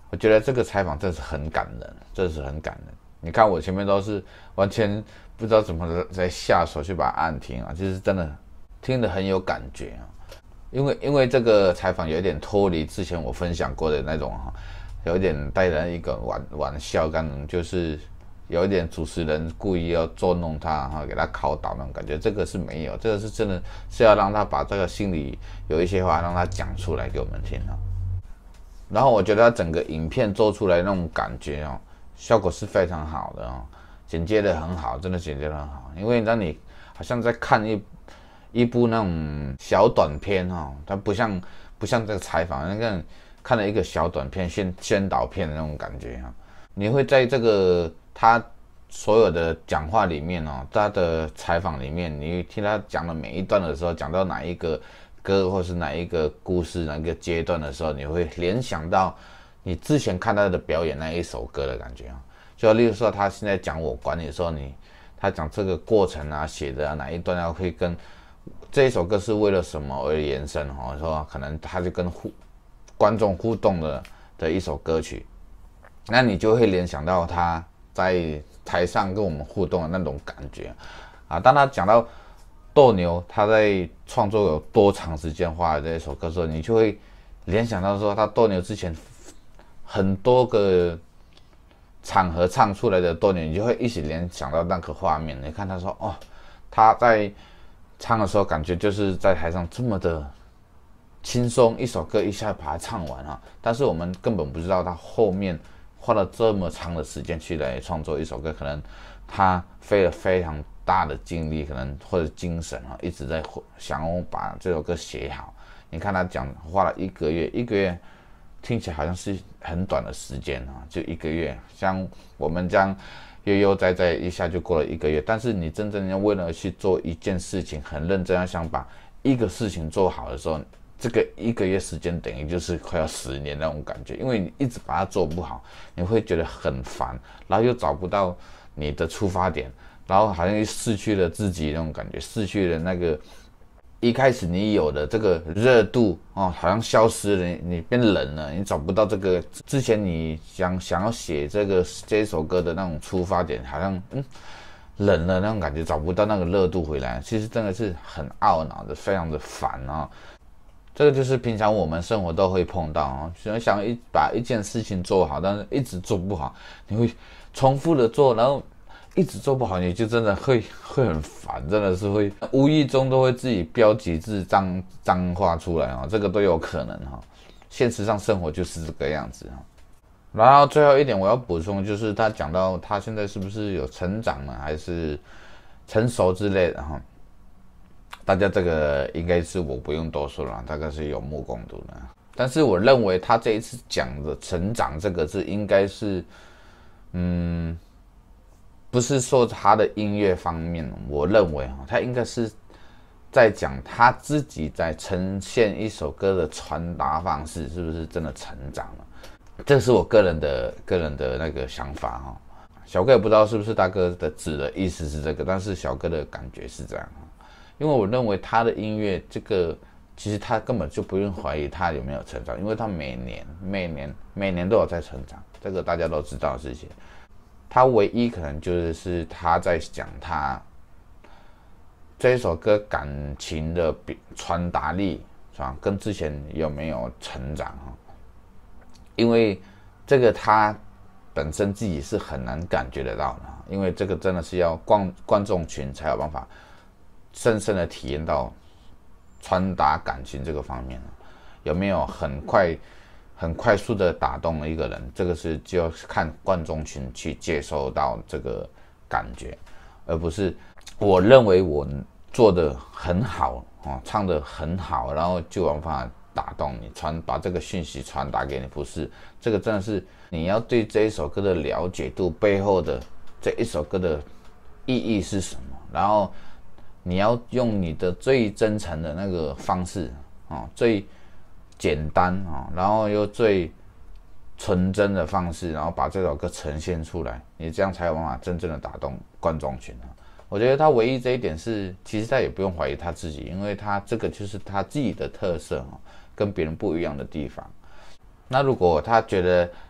我觉得这个采访真是很感人，真是很感人。你看我前面都是完全不知道怎么在下手去把它按停啊，就是真的听得很有感觉啊。因为因为这个采访有点脱离之前我分享过的那种哈，有一点带着一个玩玩笑，可能就是有一点主持人故意要捉弄他哈，给他考倒那种感觉。这个是没有，这个是真的是要让他把这个心里有一些话让他讲出来给我们听啊。然后我觉得他整个影片做出来那种感觉哦，效果是非常好的哦，剪接的很好，真的剪接的很好，因为让你好像在看一。一部那种小短片哈，它不像不像这个采访，那个看了一个小短片宣宣导片的那种感觉哈。你会在这个他所有的讲话里面哦，他的采访里面，你听他讲的每一段的时候，讲到哪一个歌或是哪一个故事哪一个阶段的时候，你会联想到你之前看他的表演那一首歌的感觉啊。就例如说他现在讲我管你的时候，你他讲这个过程啊，写的啊哪一段要会跟这一首歌是为了什么而延伸哦？说可能他就跟互观众互动的的一首歌曲，那你就会联想到他在台上跟我们互动的那种感觉啊。当他讲到斗牛，他在创作有多长时间花的这一首歌的时候，你就会联想到说他斗牛之前很多个场合唱出来的斗牛，你就会一起联想到那个画面。你看他说哦，他在唱的时候感觉就是在台上这么的轻松，一首歌一下把它唱完啊，但是我们根本不知道他后面花了这么长的时间去来创作一首歌，可能他费了非常大的精力，可能或者精神啊，一直在想要把这首歌写好。你看他讲花了一个月，一个月听起来好像是很短的时间啊，就一个月，像我们这样悠悠哉哉一下就过了一个月，但是你真正要为了去做一件事情，很认真要想把一个事情做好的时候，这个一个月时间等于就是快要十年那种感觉，因为你一直把它做不好，你会觉得很烦，然后又找不到你的出发点，然后好像又失去了自己那种感觉，失去了那个一开始你有的这个热度哦，好像消失了，你, 你变冷了，你找不到这个之前你想想要写这个这一首歌的那种出发点，好像嗯冷了那种感觉，找不到那个热度回来，其实真的是很懊恼的，非常的烦啊。这个就是平常我们生活都会碰到啊，想想一把一件事情做好，但是一直做不好，你会重复的做，然后一直做不好，你就真的会会很烦，真的是会无意中都会自己标几字脏脏话出来啊，这个都有可能哈。现实上生活就是这个样子哈。然后最后一点我要补充就是他讲到他现在是不是有成长呢，还是成熟之类的哈。大家这个应该是我不用多说了，大概是有目共睹的。但是我认为他这一次讲的成长这个字应该是，嗯。不是说他的音乐方面，我认为他应该是在讲他自己在呈现一首歌的传达方式是不是真的成长了，这是我个人的个人的那个想法哈。小哥也不知道是不是大哥的指的意思是这个，但是小哥的感觉是这样，因为我认为他的音乐这个其实他根本就不用怀疑他有没有成长，因为他每年每年每年都有在成长，这个大家都知道的事情。他唯一可能就是他在讲他这一首歌感情的传达力是吧，跟之前有没有成长哈？因为这个他本身自己是很难感觉得到的，因为这个真的是要观观众群才有办法深深的体验到传达感情这个方面，有没有很快。很快速的打动了一个人，这个是就要看观众群去接受到这个感觉，而不是我认为我做的很好哦，唱的很好，然后就有办法打动你，传把这个讯息传达给你，不是这个真的是你要对这一首歌的了解度背后的这一首歌的意义是什么，然后你要用你的最真诚的那个方式哦，最简单啊，然后又最纯真的方式，然后把这首歌呈现出来，你这样才有办法真正的打动观众群啊。我觉得他唯一这一点是，其实他也不用怀疑他自己，因为他这个就是他自己的特色，跟别人不一样的地方。那如果他觉得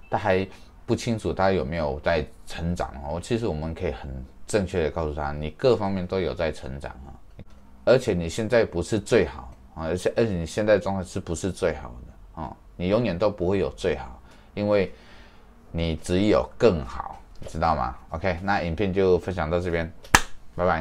他还不清楚他有没有在成长哦。其实我们可以很正确的告诉他，你各方面都有在成长啊，而且你现在不是最好啊，而且而且你现在状态是不是最好的啊？你永远都不会有最好，因为你只有更好，你知道吗 ？OK， 那影片就分享到这边，拜拜。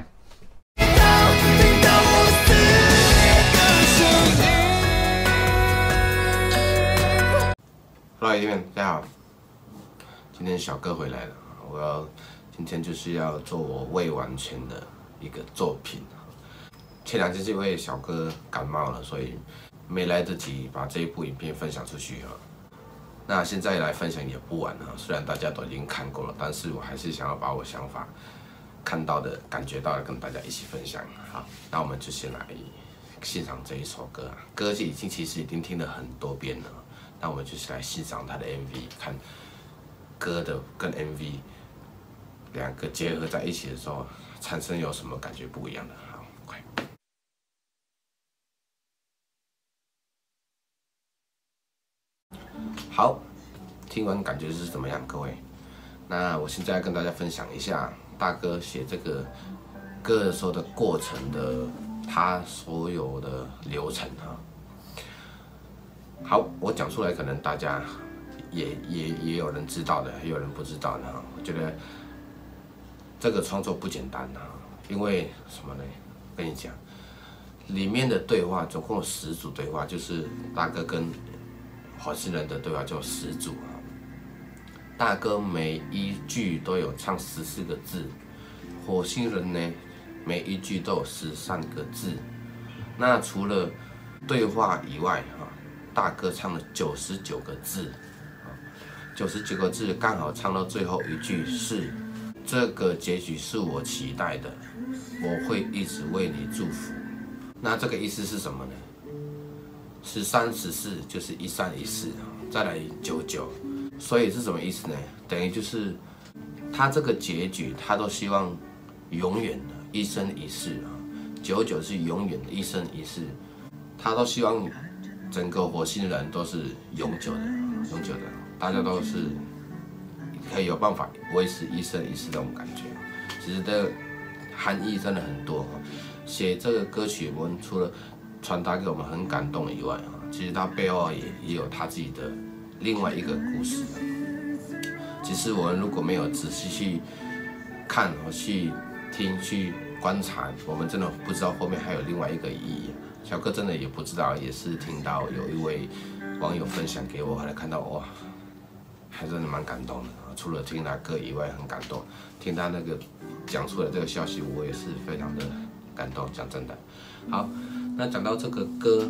Hello， 弟们，大家好。今天小哥回来了，我要今天就是要做我未完全的一个作品。前两天是因为小哥感冒了，所以没来得及把这一部影片分享出去啊。那现在来分享也不晚啊，虽然大家都已经看过了，但是我还是想要把我想法、看到的、感觉到的跟大家一起分享。好，那我们就先来欣赏这一首歌啊，歌已经其实已经听了很多遍了。那我们就是来欣赏它的 M V， 看歌的跟 M V 两个结合在一起的时候，产生有什么感觉不一样的。好，快。好，听完感觉是怎么样，各位？那我现在跟大家分享一下大哥写这个歌的时候的过程的，他所有的流程哈。好，我讲出来，可能大家也也也有人知道的，也有人不知道的哈。我觉得这个创作不简单哈，因为什么呢？跟你讲，里面的对话总共有十组对话，就是大哥跟火星人的对话就十组啊。大哥每一句都有唱十四个字，火星人呢每一句都有十三个字。那除了对话以外哈。大哥唱了九十九个字，九十九个字刚好唱到最后一句是这个结局是我期待的，我会一直为你祝福。那这个意思是什么呢？十三十四就是一三一四，再来九九，所以是什么意思呢？等于就是他这个结局他都希望永远的，一生一世啊，九九是永远的，一生一世，他都希望。整个火星人都是永久的，永久的，大家都是可以有办法维持一生一世那种感觉。其实这含义真的很多。写这个歌曲，我们除了传达给我们很感动以外，其实它背后也也有他自己的另外一个故事。其实我们如果没有仔细去看和去听、去观察，我们真的不知道后面还有另外一个意义。小哥真的也不知道，也是听到有一位网友分享给我，后来看到哇，还真的蛮感动的。除了听他歌以外，很感动。听他那个讲出来这个消息，我也是非常的感动。讲真的，好，那讲到这个歌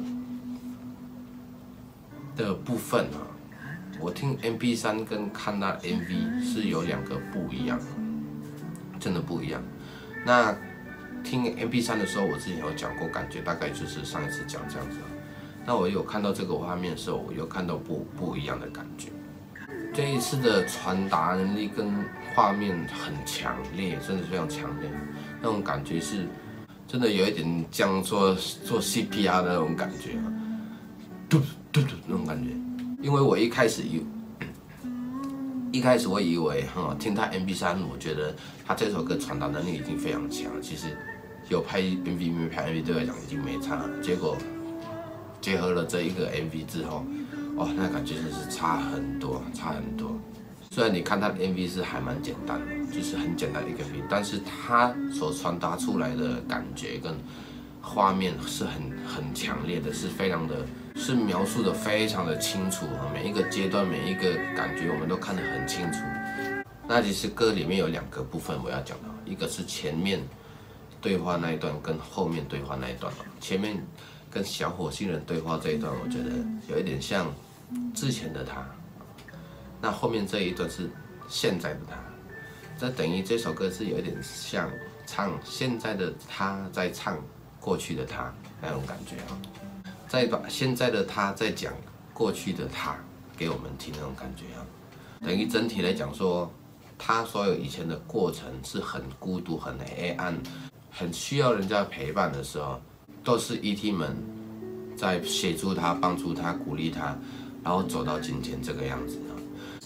的部分啊，我听 M P 三 跟看他 M V 是有两个不一样，真的不一样。那听 M P 三 的时候，我之前有讲过，感觉大概就是上一次讲这样子。那我有看到这个画面的时候，我有看到不不一样的感觉。这一次的传达能力跟画面很强烈，真的非常强烈，那种感觉是真的有一点像做做 C P R 的那种感觉，嘟嘟嘟那种感觉。因为我一开始以一开始我以为哈，听他 M P 三，我觉得他这首歌传达能力已经非常强，其实。有拍 M V 没拍 M V 对我来讲已经没差了，结果结合了这一个 M V 之后，哦，那感觉真是差很多，差很多。虽然你看他的 M V 是还蛮简单的，就是很简单的一个 M V， 但是他所传达出来的感觉跟画面是很很强烈的，是非常的，是描述的非常的清楚，每一个阶段每一个感觉我们都看得很清楚。那其实歌里面有两个部分我要讲的，一个是前面。对话那一段跟后面对话那一段，前面跟小火星人对话这一段，我觉得有一点像之前的他，那后面这一段是现在的他，这等于这首歌是有一点像唱现在的他在唱过去的他那种感觉啊，再把现在的他在讲过去的他给我们听那种感觉啊，等于整体来讲说，他所有以前的过程是很孤独、很黑暗。很需要人家陪伴的时候，都是 E T 们在协助他、帮助他、鼓励他，然后走到今天这个样子。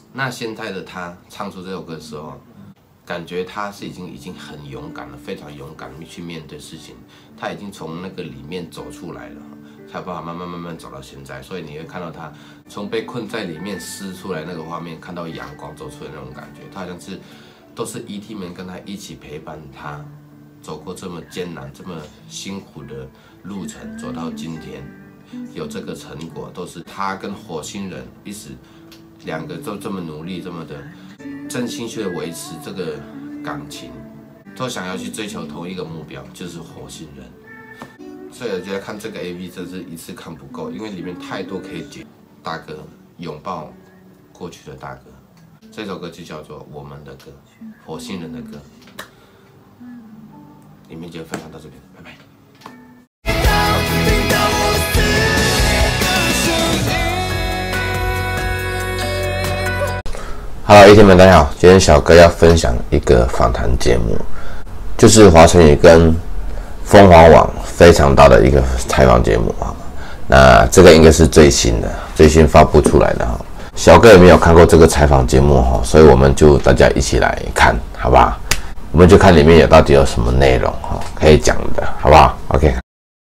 那现在的他唱出这首歌的时候，感觉他是已经已经很勇敢了，非常勇敢去面对事情。他已经从那个里面走出来了，才有办法慢慢慢慢走到现在。所以你会看到他从被困在里面撕出来那个画面，看到阳光走出来那种感觉，他好像是都是 E T 们跟他一起陪伴他，走过这么艰难、这么辛苦的路程，走到今天有这个成果，都是他跟火星人一直两个都这么努力，这么的真心去维持这个感情，都想要去追求同一个目标，就是火星人。所以我觉得看这个 A V 真是一次看不够，因为里面太多可以解。大哥拥抱过去的大哥，这首歌就叫做《我们的歌》，火星人的歌。里面就分享到这边，拜拜。 Hello， A T 们，大家好，今天小哥要分享一个访谈节目，就是华晨宇跟凤凰网非常大的一个采访节目啊。那这个应该是最新的，最新发布出来的哈。小哥也没有看过这个采访节目哈，所以我们就大家一起来看，好不好？我们就看里面有到底有什么内容哈，可以讲的，好不好 ？OK。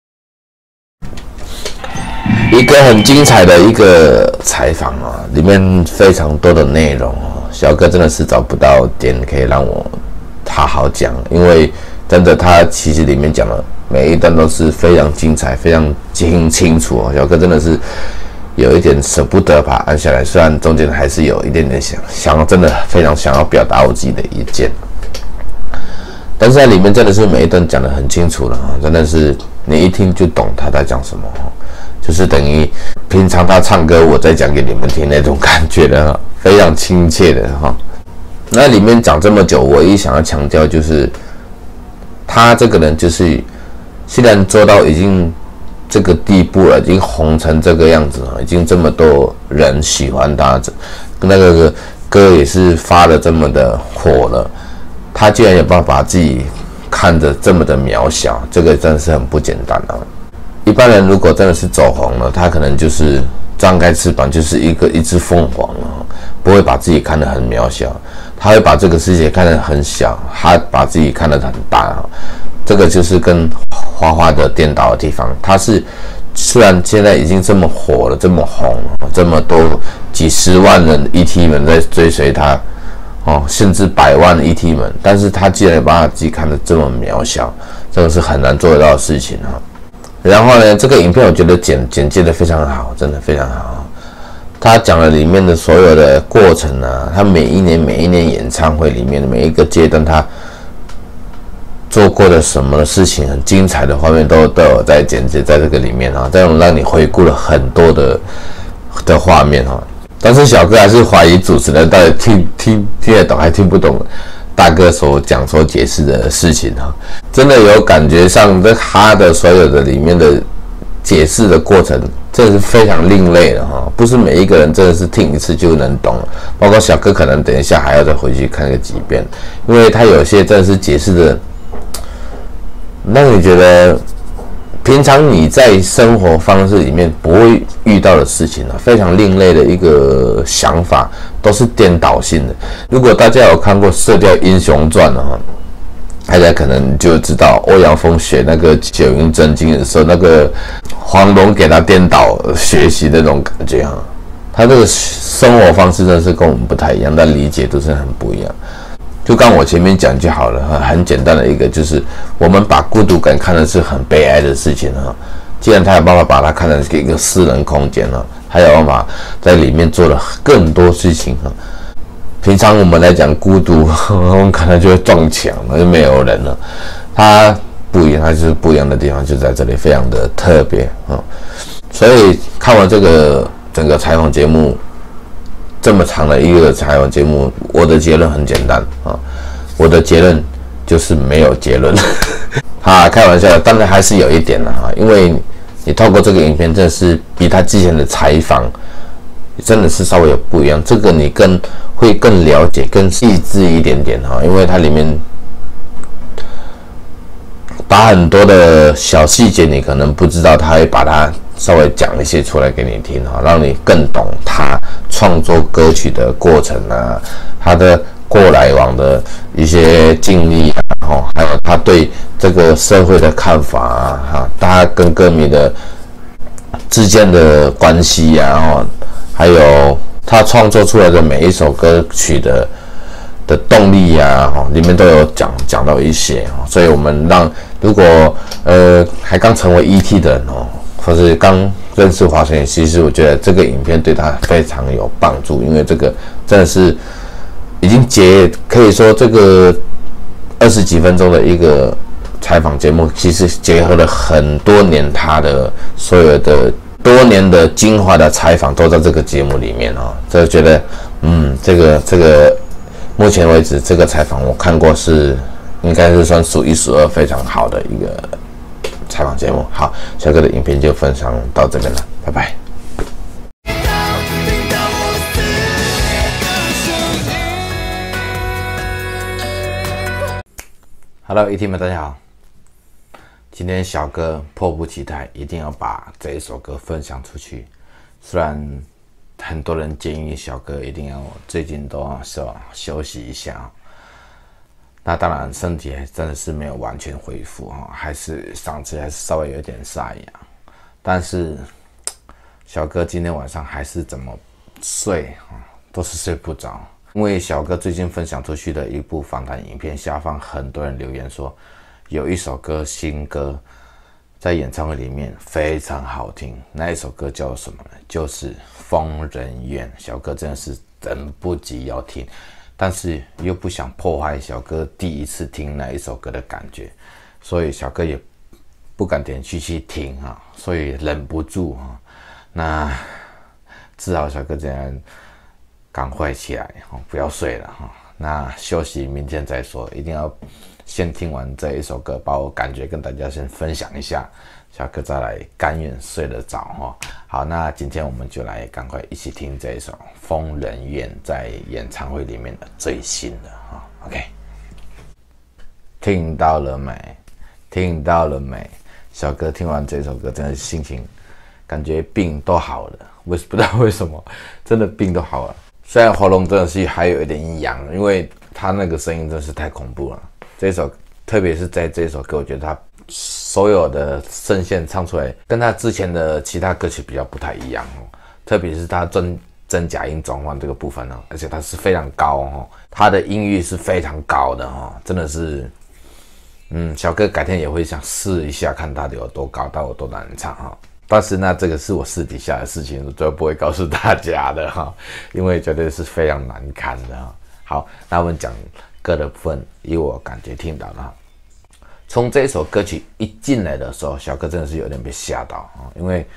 一个很精彩的一个采访啊，里面非常多的内容哦。小哥真的是找不到点可以让我好好讲，因为真的他其实里面讲的每一段都是非常精彩、非常清清楚哦。小哥真的是有一点舍不得把它按下来，虽然中间还是有一点点想想要真的非常想要表达我自己的意见，但是在里面真的是每一段讲得很清楚了，真的是你一听就懂他在讲什么。就是等于平常他唱歌，我在讲给你们听那种感觉的，非常亲切的哈。那里面讲这么久，我一想要强调就是，他这个人就是虽然做到已经这个地步了，已经红成这个样子了，已经这么多人喜欢他，那个歌也是发的这么的火了，他居然有办法把自己看得这么的渺小，这个真的是很不简单啊。一般人如果真的是走红了，他可能就是张开翅膀就是一个一只凤凰了，不会把自己看得很渺小，他会把这个世界看得很小，他把自己看得很大。这个就是跟花花的颠倒的地方。他是虽然现在已经这么火了，这么红了，这么多几十万人 E T 们在追随他，哦，甚至百万 E T 们，但是他竟然把他自己看得这么渺小，这个是很难做得到的事情哈。然后呢，这个影片我觉得简简介的非常好，真的非常好。他讲了里面的所有的过程啊，他每一年每一年演唱会里面的每一个阶段，他做过的什么事情，很精彩的画面都都有在简介在这个里面啊，这种让你回顾了很多的的画面哈。但是小哥还是怀疑主持人到底听听听得懂还听不懂大哥所讲所解释的事情哈，真的有感觉上这他的所有的里面的解释的过程，真的是非常另类的哈，不是每一个人真的是听一次就能懂，包括小哥可能等一下还要再回去看个几遍，因为他有些真的是解释的，让你觉得平常你在生活方式里面不会遇到的事情啊，非常另类的一个想法，都是颠倒性的。如果大家有看过《射雕英雄传》啊，大家可能就知道欧阳锋学那个九阴真经的时候，那个黄蓉给他颠倒学习的那种感觉啊，他这个生活方式真的是跟我们不太一样，但理解都是很不一样。就刚我前面讲就好了，很简单的一个，就是我们把孤独感看的是很悲哀的事情哈。既然他有办法把它看成一个私人空间哈，他有办法在里面做了更多事情哈。平常我们来讲孤独，我们可能就会撞墙了，就没有人了。他不一样，他就是不一样的地方就在这里，非常的特别啊。所以看完这个整个采访节目。这么长的一个采访节目，我的结论很简单啊，我的结论就是没有结论。啊，开玩笑的，当然还是有一点了哈，因为你透过这个影片，真的是比他之前的采访真的是稍微有不一样，这个你更会更了解、更细致一点点哈，因为它里面把很多的小细节你可能不知道，他会把它稍微讲一些出来给你听哈，让你更懂他创作歌曲的过程啊，他的过来往的一些经历啊，哈，还有他对这个社会的看法啊，哈，他跟歌迷的之间的关系呀，哈，还有他创作出来的每一首歌曲的的动力呀，哈，里面都有讲讲到一些，所以我们让如果呃还刚成为 E T 的人哦。或是刚认识华晨宇，其实我觉得这个影片对他非常有帮助，因为这个真的是已经结，可以说这个二十几分钟的一个采访节目，其实结合了很多年他的所有的多年的精华的采访都在这个节目里面哦，所以觉得嗯，这个这个目前为止这个采访我看过是应该是算数一数二非常好的一个采访节目。好，小哥的影片就分享到这边了，拜拜。Hello， E T 们，大家好。今天小哥迫不及待，一定要把这一首歌分享出去。虽然很多人建议小哥一定要最近都要休休息一下。那当然，身体真的是没有完全恢复哈，还是嗓子还是稍微有点沙哑。但是小哥今天晚上还是怎么睡啊，都是睡不着。因为小哥最近分享出去的一部访谈影片，下方很多人留言说，有一首歌新歌在演唱会里面非常好听。那一首歌叫什么呢？就是《疯人院》。小哥真的是等不及要听。但是又不想破坏小哥第一次听那一首歌的感觉，所以小哥也不敢点进去听啊，所以忍不住啊，那只好小哥这样赶快起来，不要睡了哈。那休息明天再说，一定要先听完这一首歌，把我感觉跟大家先分享一下，小哥再来甘愿睡得着哈。好，那今天我们就来赶快一起听这一首《疯人院》在演唱会里面的最新的哈。OK， 听到了没？听到了没？小哥听完这首歌，真的心情感觉病都好了，我也不知道为什么，真的病都好了。虽然喉咙真的是还有一点痒，因为他那个声音真的是太恐怖了。这首，特别是在这首歌，我觉得他所有的声线唱出来，跟他之前的其他歌曲比较不太一样哦。特别是他真真假音转换这个部分哦，而且他是非常高哦，他的音域是非常高的哦，真的是，嗯，小哥改天也会想试一下，看他有多高，到有多难唱哈。但是呢，这个是我私底下的事情，我绝不会告诉大家的哈，因为绝对是非常难堪的哈。好，那我们讲歌的部分，以我感觉听到的哈。从这首歌曲一进来的时候，小哥真的是有点被吓到啊，因为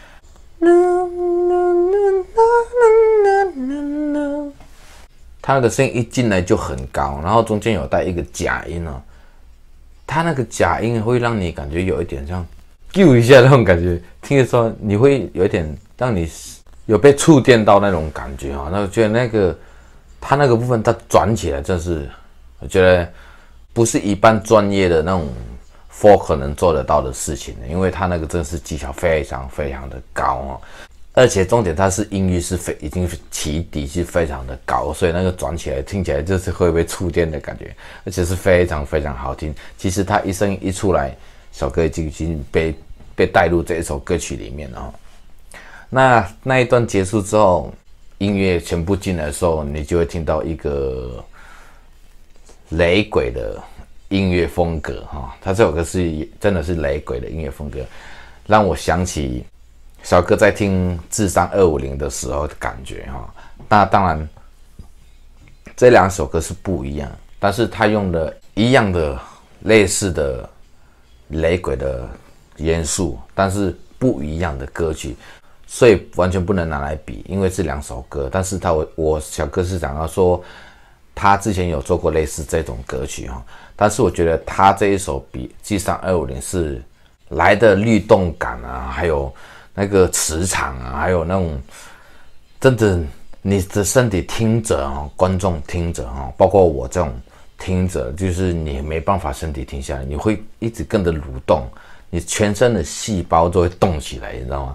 他那个声音一进来就很高，然后中间有带一个假音哦，他那个假音会让你感觉有一点像啾一下那种感觉，听的时候你会有一点让你有被触电到那种感觉啊，那我觉得那个他那个部分他转起来真是，我觉得不是一般专业的那种folk能做得到的事情，因为他那个真的是技巧非常非常的高哦，而且重点它是音域是非已经起底是非常的高，所以那个转起来听起来就是会被触电的感觉，而且是非常非常好听。其实他一声一出来，小哥已经已经被被带入这一首歌曲里面了。那那一段结束之后，音乐全部进来的时候，你就会听到一个雷鬼的音乐风格哈，他这首歌是真的是雷鬼的音乐风格，让我想起小哥在听智商二五零的时候的感觉哈。那当然，这两首歌是不一样，但是他用了一样的类似的雷鬼的元素，但是不一样的歌曲，所以完全不能拿来比，因为是两首歌。但是他我我小哥是想要说，他之前有做过类似这种歌曲哈，但是我觉得他这一首比智商二五零是来的律动感啊，还有那个磁场啊，还有那种真的你的身体听着啊，观众听着啊，包括我这种听着，就是你没办法身体停下来，你会一直跟着蠕动，你全身的细胞都会动起来，你知道吗？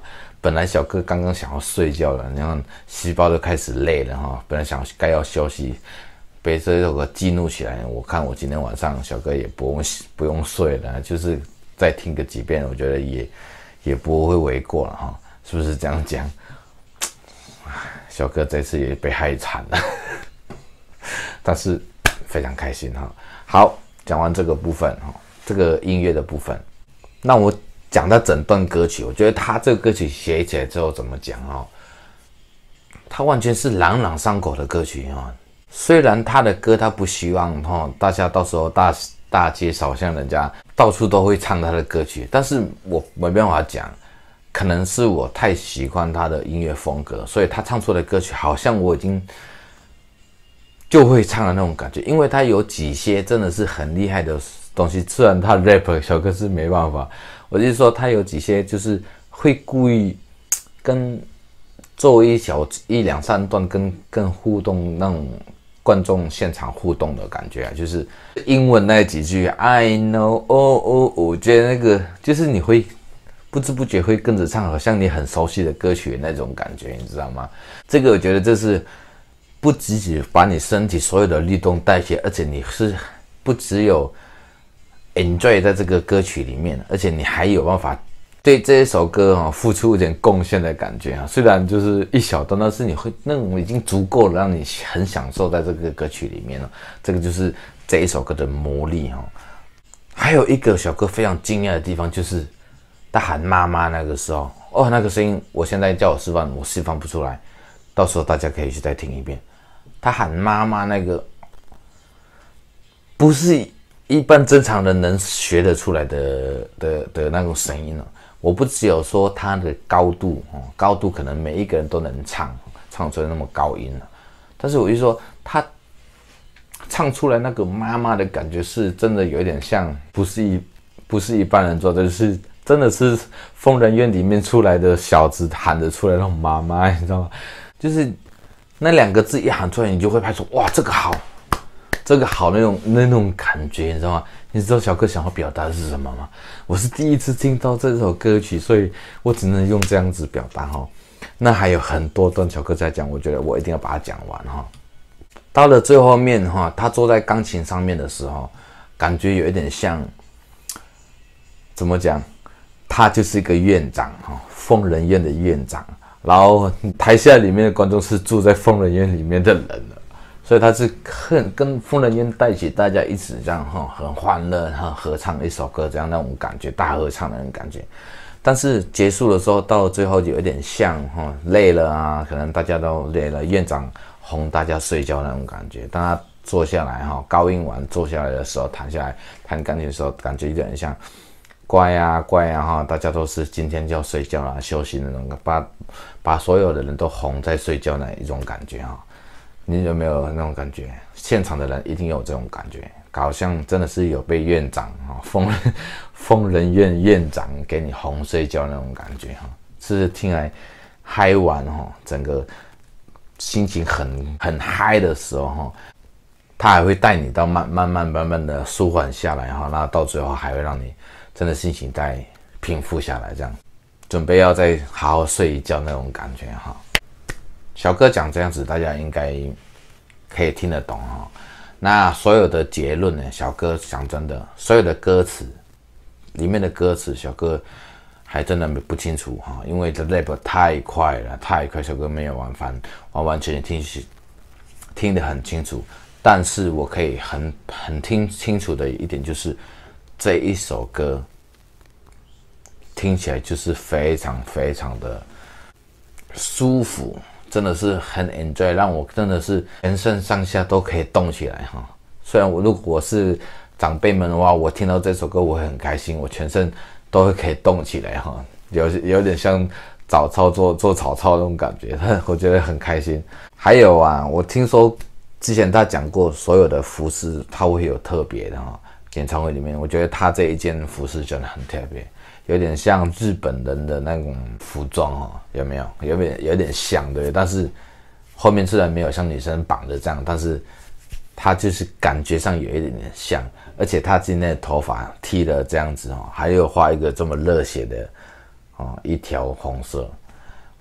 本来小哥刚刚想要睡觉了，然后细胞都开始累了哈，本来想该要休息，被这首歌激怒起来。我看我今天晚上小哥也不用不用睡了，就是再听个几遍，我觉得也也不会为过了哈，是不是这样讲？小哥这次也被害惨了，但是非常开心哈。好，讲完这个部分哈，这个音乐的部分，那我。讲到整段歌曲，我觉得他这个歌曲写起来之后怎么讲哦？他完全是朗朗上口的歌曲哦。虽然他的歌他不希望哦大家到时候大大街小巷人家到处都会唱他的歌曲，但是我没办法讲，可能是我太喜欢他的音乐风格，所以他唱出来的歌曲好像我已经就会唱的那种感觉，因为他有几些真的是很厉害的东西，虽然他 rap 小哥是没办法。我就是说，他有几些就是会故意跟做一小一两三段跟跟互动那种观众现场互动的感觉啊，就是英文那几句 I know oh oh， 我觉得那个就是你会不知不觉会跟着唱，好像你很熟悉的歌曲的那种感觉，你知道吗？这个我觉得这是不只只把你身体所有的律动代谢，而且你是不只有。enjoy 在这个歌曲里面，而且你还有办法对这一首歌哈付出一点贡献的感觉啊。虽然就是一小段，但是你会那种已经足够了，让你很享受在这个歌曲里面了。这个就是这一首歌的魔力哈。还有一个小哥非常惊讶的地方，就是他喊妈妈那个时候，哦，那个声音，我现在叫我示范，我示范不出来，到时候大家可以去再听一遍。他喊妈妈那个，不是。一般正常人能学得出来的的的那种声音呢、哦，我不只有说它的高度哦，高度可能每一个人都能唱，唱出来那么高音了、啊，但是我就说他唱出来那个妈妈的感觉是真的有一点像，不是一不是一般人做的，就是真的是疯人院里面出来的小子喊得出来那种妈妈，你知道吗？就是那两个字一喊出来，你就会拍出哇，这个好。这个好那种那种感觉，你知道吗？你知道小哥想要表达的是什么吗？我是第一次听到这首歌曲，所以我只能用这样子表达哈。那还有很多段小哥在讲，我觉得我一定要把它讲完哈。到了最后面哈，他坐在钢琴上面的时候，感觉有一点像，怎么讲？他就是一个院长哈，疯人院的院长，然后台下里面的观众是住在疯人院里面的人了。所以他是很跟疯人院带起大家一起这样哈，很欢乐哈，合唱一首歌这样那种感觉，大合唱的那种感觉。但是结束的时候，到了最后就有点像哈，累了啊，可能大家都累了，院长哄大家睡觉那种感觉。当他坐下来哈，高音完坐下来的时候，弹下来弹钢琴的时候，感觉有点像乖啊乖啊哈，大家都是今天就要睡觉啦，休息那种，把把所有的人都哄在睡觉那一种感觉哈。你有没有那种感觉？现场的人一定有这种感觉，好像真的是有被院长哈疯疯人院院长给你哄睡觉那种感觉哈，是听来嗨完哈，整个心情很很嗨的时候哈，他还会带你到慢慢慢慢慢的舒缓下来哈，那到最后还会让你真的心情再平复下来，这样准备要再好好睡一觉那种感觉哈。小哥讲这样子，大家应该可以听得懂哈。那所有的结论呢，小哥讲真的，所有的歌词里面的歌词，小哥还真的不清楚哈，因为这 rap 太快了，太快，小哥没有完翻，完完全全听听得很清楚。但是我可以很很听清楚的一点就是，这一首歌听起来就是非常非常的舒服。真的是很 enjoy， 让我真的是全身上下都可以动起来哈。虽然我如果是长辈们的话，我听到这首歌我会很开心，我全身都会可以动起来哈，有有点像早操做做早操那种感觉，我觉得很开心。还有啊，我听说之前他讲过，所有的服饰他会有特别的哈，演唱会里面，我觉得他这一件服饰真的很特别。有点像日本人的那种服装哦，有没有？有点有点像对，但是后面虽然没有像女生绑的这样，但是它就是感觉上有一点点像，而且他今天的头发剃了这样子哦，还有画一个这么热血的哦一条红色，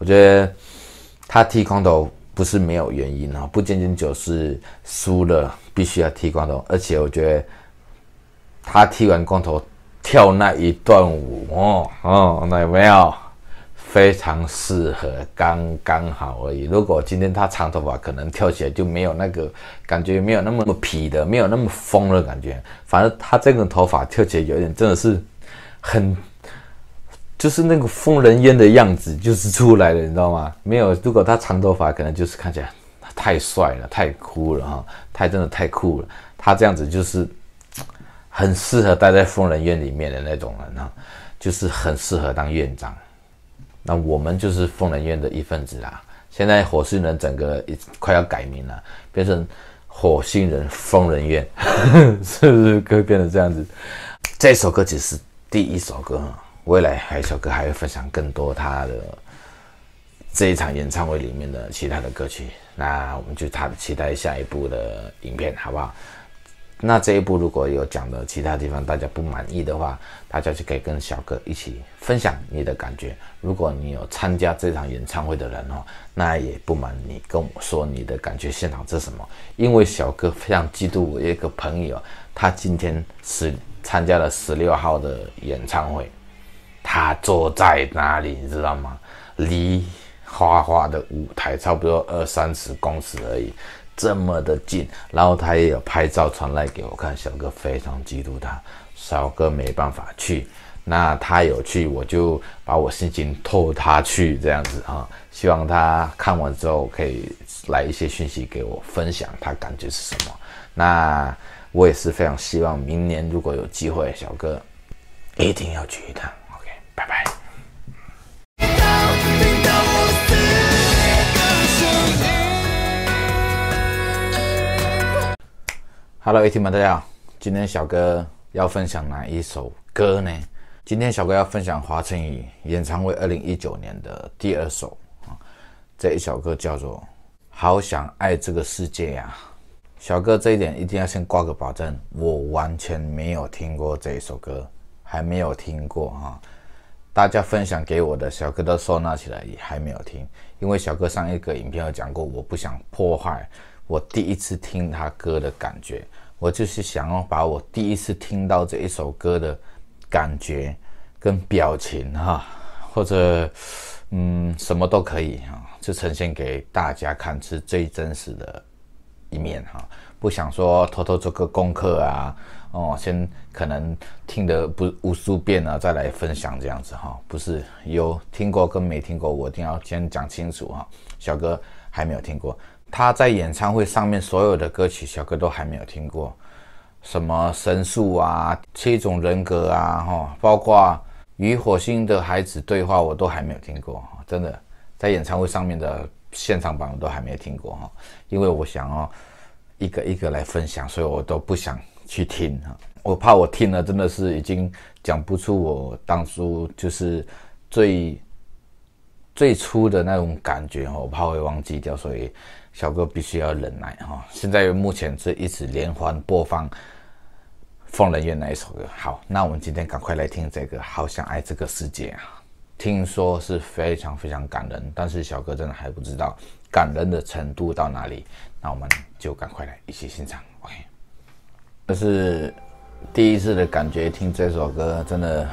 我觉得他剃光头不是没有原因啊，不仅仅就是输了必须要剃光头，而且我觉得他剃完光头跳那一段舞哦哦，那有没有非常适合，刚刚好而已。如果今天他长头发，可能跳起来就没有那个感觉，没有那么痞的，没有那么疯的感觉。反正他这个头发跳起来有点真的是很。就是那个疯人院的样子，就是出来了，你知道吗？没有，如果他长头发，可能就是看起来太帅了，太酷了哈，太真的太酷了。他这样子就是很适合待在疯人院里面的那种人哈，就是很适合当院长。那我们就是疯人院的一份子啦。现在火星人整个快要改名了，变成火星人疯人院，是不是会变成这样子？这首歌只是第一首歌。未来海小哥还会分享更多他的这一场演唱会里面的其他的歌曲，那我们就他期待下一部的影片，好不好？那这一部如果有讲的其他地方大家不满意的话，大家就可以跟小哥一起分享你的感觉。如果你有参加这场演唱会的人哦，那也不瞒你跟我说你的感觉现场是什么？因为小哥非常嫉妒我有一个朋友，他今天是参加了十六号的演唱会。他坐在哪里，你知道吗？离花花的舞台差不多二三十公尺而已，这么的近。然后他也有拍照传来给我看，小哥非常嫉妒他，小哥没办法去。那他有去，我就把我心情托他去这样子啊，希望他看完之后可以来一些讯息给我分享，他感觉是什么。那我也是非常希望明年如果有机会，小哥一定要去一趟。拜拜。Hello， A T 们，大家好。今天小哥要分享哪一首歌呢？今天小哥要分享华晨宇演唱会二零一九年的第二首啊，这一首歌叫做《好想爱这个世界》呀。小哥这一点一定要先挂个保证，我完全没有听过这一首歌，还没有听过哈。大家分享给我的，小哥都收纳起来，也还没有听。因为小哥上一个影片有讲过，我不想破坏我第一次听他歌的感觉，我就是想要把我第一次听到这一首歌的感觉跟表情哈，或者嗯什么都可以哈，就呈现给大家看，是最真实的一面哈。不想说偷偷做个功课啊。哦，先可能听的不无数遍啊，再来分享这样子哈，不是有听过跟没听过，我一定要先讲清楚哈。小哥还没有听过，他在演唱会上面所有的歌曲，小哥都还没有听过，什么神速啊、七种人格啊，哈，包括与火星的孩子对话，我都还没有听过，真的，在演唱会上面的现场版我都还没有听过哈，因为我想哦，一个一个来分享，所以我都不想去听哈，我怕我听了真的是已经讲不出我当初就是最最初的那种感觉哈，我怕会忘记掉，所以小哥必须要忍耐哈。现在目前是一直连环播放疯人院那一首歌。好，那我们今天赶快来听这个《好想爱这个世界》啊！听说是非常非常感人，但是小哥真的还不知道感人的程度到哪里。那我们就赶快来一起欣赏 ，OK。这是第一次的感觉，听这首歌真的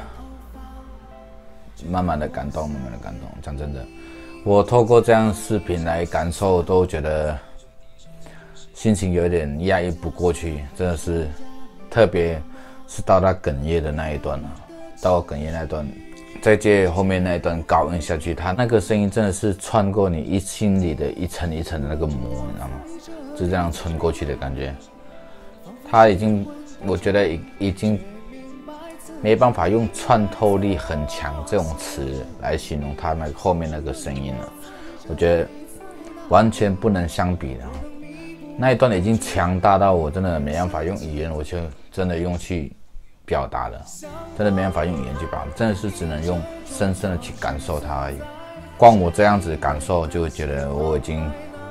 慢慢的感动，慢慢的感动。讲真的，我透过这样视频来感受，都觉得心情有点压抑不过去，真的是，特别是到他哽咽的那一段啊，到哽咽那一段，再接后面那一段高音下去，他那个声音真的是穿过你一心里的一层一层的那个膜，你知道吗？就这样穿过去的感觉。他已经，我觉得已已经没办法用穿透力很强这种词来形容他那个后面那个声音了。我觉得完全不能相比的。那一段已经强大到我真的没办法用语言，我就真的用去表达了，真的没办法用语言去表达，真的是只能用深深的去感受它而已。光我这样子感受，就觉得我已经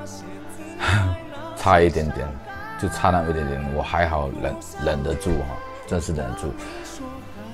差一点点。就差那么一点点，我还好忍忍得住哈，真是忍得住。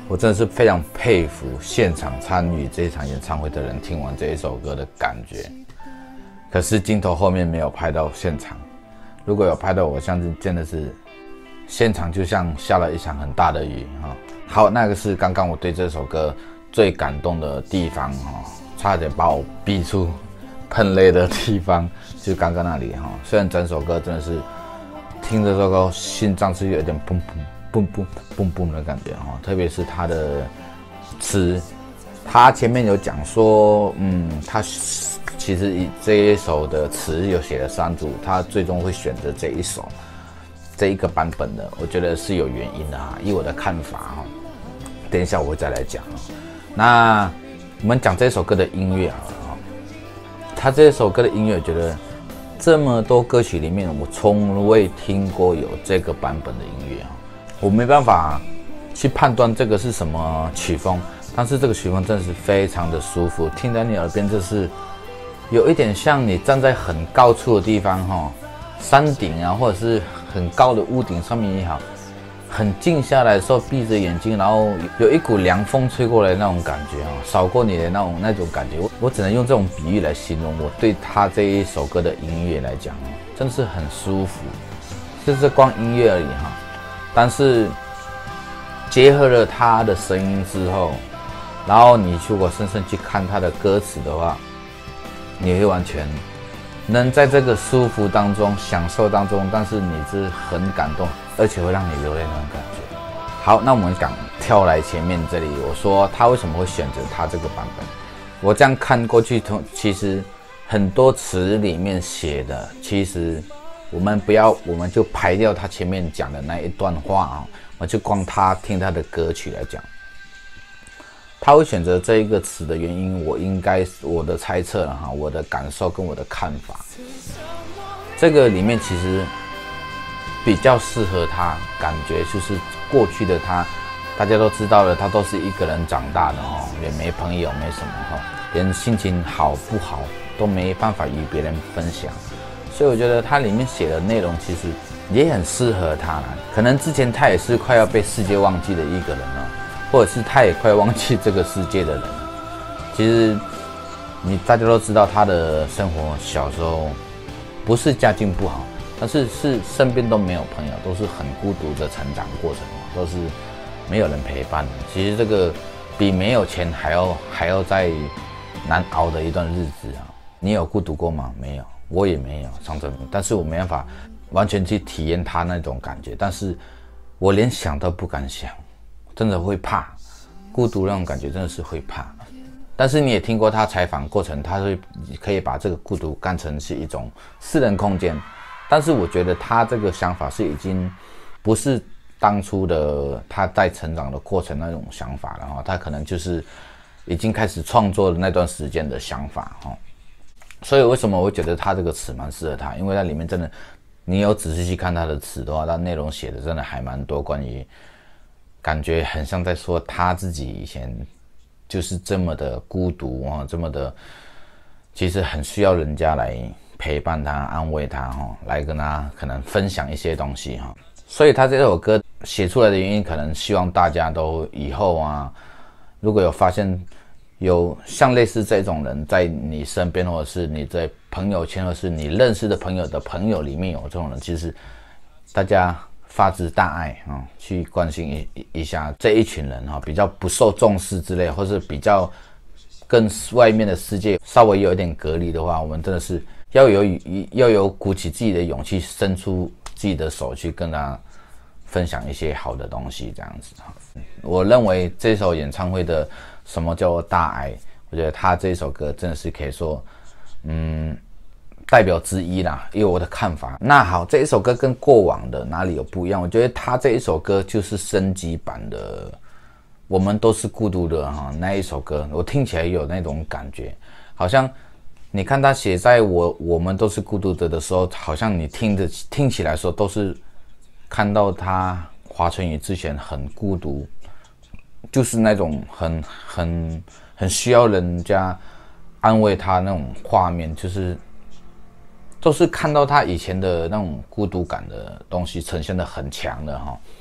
我真的是非常佩服现场参与这一场演唱会的人听完这一首歌的感觉。可是镜头后面没有拍到现场，如果有拍到，我相信真的是现场就像下了一场很大的雨哈。好，那个是刚刚我对这首歌最感动的地方哈，差点把我逼出喷泪的地方，就刚刚那里哈。虽然整首歌真的是听着这首歌心脏是有点砰砰蹦蹦蹦蹦的感觉哈，特别是他的词，他前面有讲说，嗯，他其实这一首的词有写了三组，他最终会选择这一首这一个版本的，我觉得是有原因的哈。以我的看法哈，等一下我会再来讲。那我们讲这首歌的音乐好了哈，他这首歌的音乐，我觉得这么多歌曲里面，我从未听过有这个版本的音乐哈。我没办法去判断这个是什么曲风，但是这个曲风真的是非常的舒服，听在你耳边就是有一点像你站在很高处的地方哈，山顶啊，或者是很高的屋顶上面也好，很静下来的时候，闭着眼睛，然后有一股凉风吹过来那种感觉哈，扫过你的那种那种感觉，我我只能用这种比喻来形容我对他这一首歌的音乐来讲，真的是很舒服，就是光音乐而已哈。但是结合了他的声音之后，然后你如果深深去看他的歌词的话，你会完全能在这个舒服当中享受当中，但是你是很感动，而且会让你流泪那种感觉。好，那我们讲跳来前面这里，我说他为什么会选择他这个版本？我这样看过去，其实很多词里面写的，其实我们不要，我们就排掉他前面讲的那一段话啊，我就光他听他的歌曲来讲，他会选择这一个词的原因，我应该我的猜测了哈，我的感受跟我的看法，这个里面其实比较适合他，感觉就是过去的他，大家都知道了，他都是一个人长大的哈，也没朋友，没什么哈，连心情好不好都没办法与别人分享。所以我觉得它里面写的内容其实也很适合他啦。可能之前他也是快要被世界忘记的一个人了，或者是他也快忘记这个世界的人了。其实你大家都知道他的生活，小时候不是家境不好，但是是身边都没有朋友，都是很孤独的成长过程，都是没有人陪伴的。其实这个比没有钱还要还要再难熬的一段日子啊！你有孤独过吗？没有。我也没有，讲真的，但是我没办法完全去体验他那种感觉，但是我连想都不敢想，真的会怕，孤独那种感觉真的是会怕。但是你也听过他采访过程，他会可以把这个孤独干成是一种私人空间，但是我觉得他这个想法是已经不是当初的他在成长的过程那种想法了哈，他可能就是已经开始创作的那段时间的想法哈。所以为什么我会觉得他这个词蛮适合他？因为它里面真的，你有仔细去看他的词的话，他内容写的真的还蛮多，关于感觉很像在说他自己以前就是这么的孤独啊，这么的，其实很需要人家来陪伴他、安慰他哈，来跟他可能分享一些东西哈。所以他这首歌写出来的原因，可能希望大家都以后啊，如果有发现。有像类似这种人在你身边，或者是你在朋友圈，或者是你认识的朋友的朋友里面有这种人，其实大家发自大爱啊、哦，去关心 一, 一下这一群人哈、哦，比较不受重视之类，或是比较跟外面的世界稍微有一点隔离的话，我们真的是要有要有鼓起自己的勇气，伸出自己的手去跟他分享一些好的东西，这样子哈。我认为这首演唱会的。什么叫大爱？我觉得他这首歌真的是可以说，嗯，代表之一啦，因为我的看法。那好，这一首歌跟过往的哪里有不一样？我觉得他这一首歌就是升级版的，我们都是孤独的哈那一首歌，我听起来有那种感觉，好像你看他写在我我们都是孤独的的时候，好像你听着听起来说都是看到他华晨宇之前很孤独。就是那种很很很需要人家安慰他那种画面，就是都是看到他以前的那种孤独感的东西呈现得很强的哈。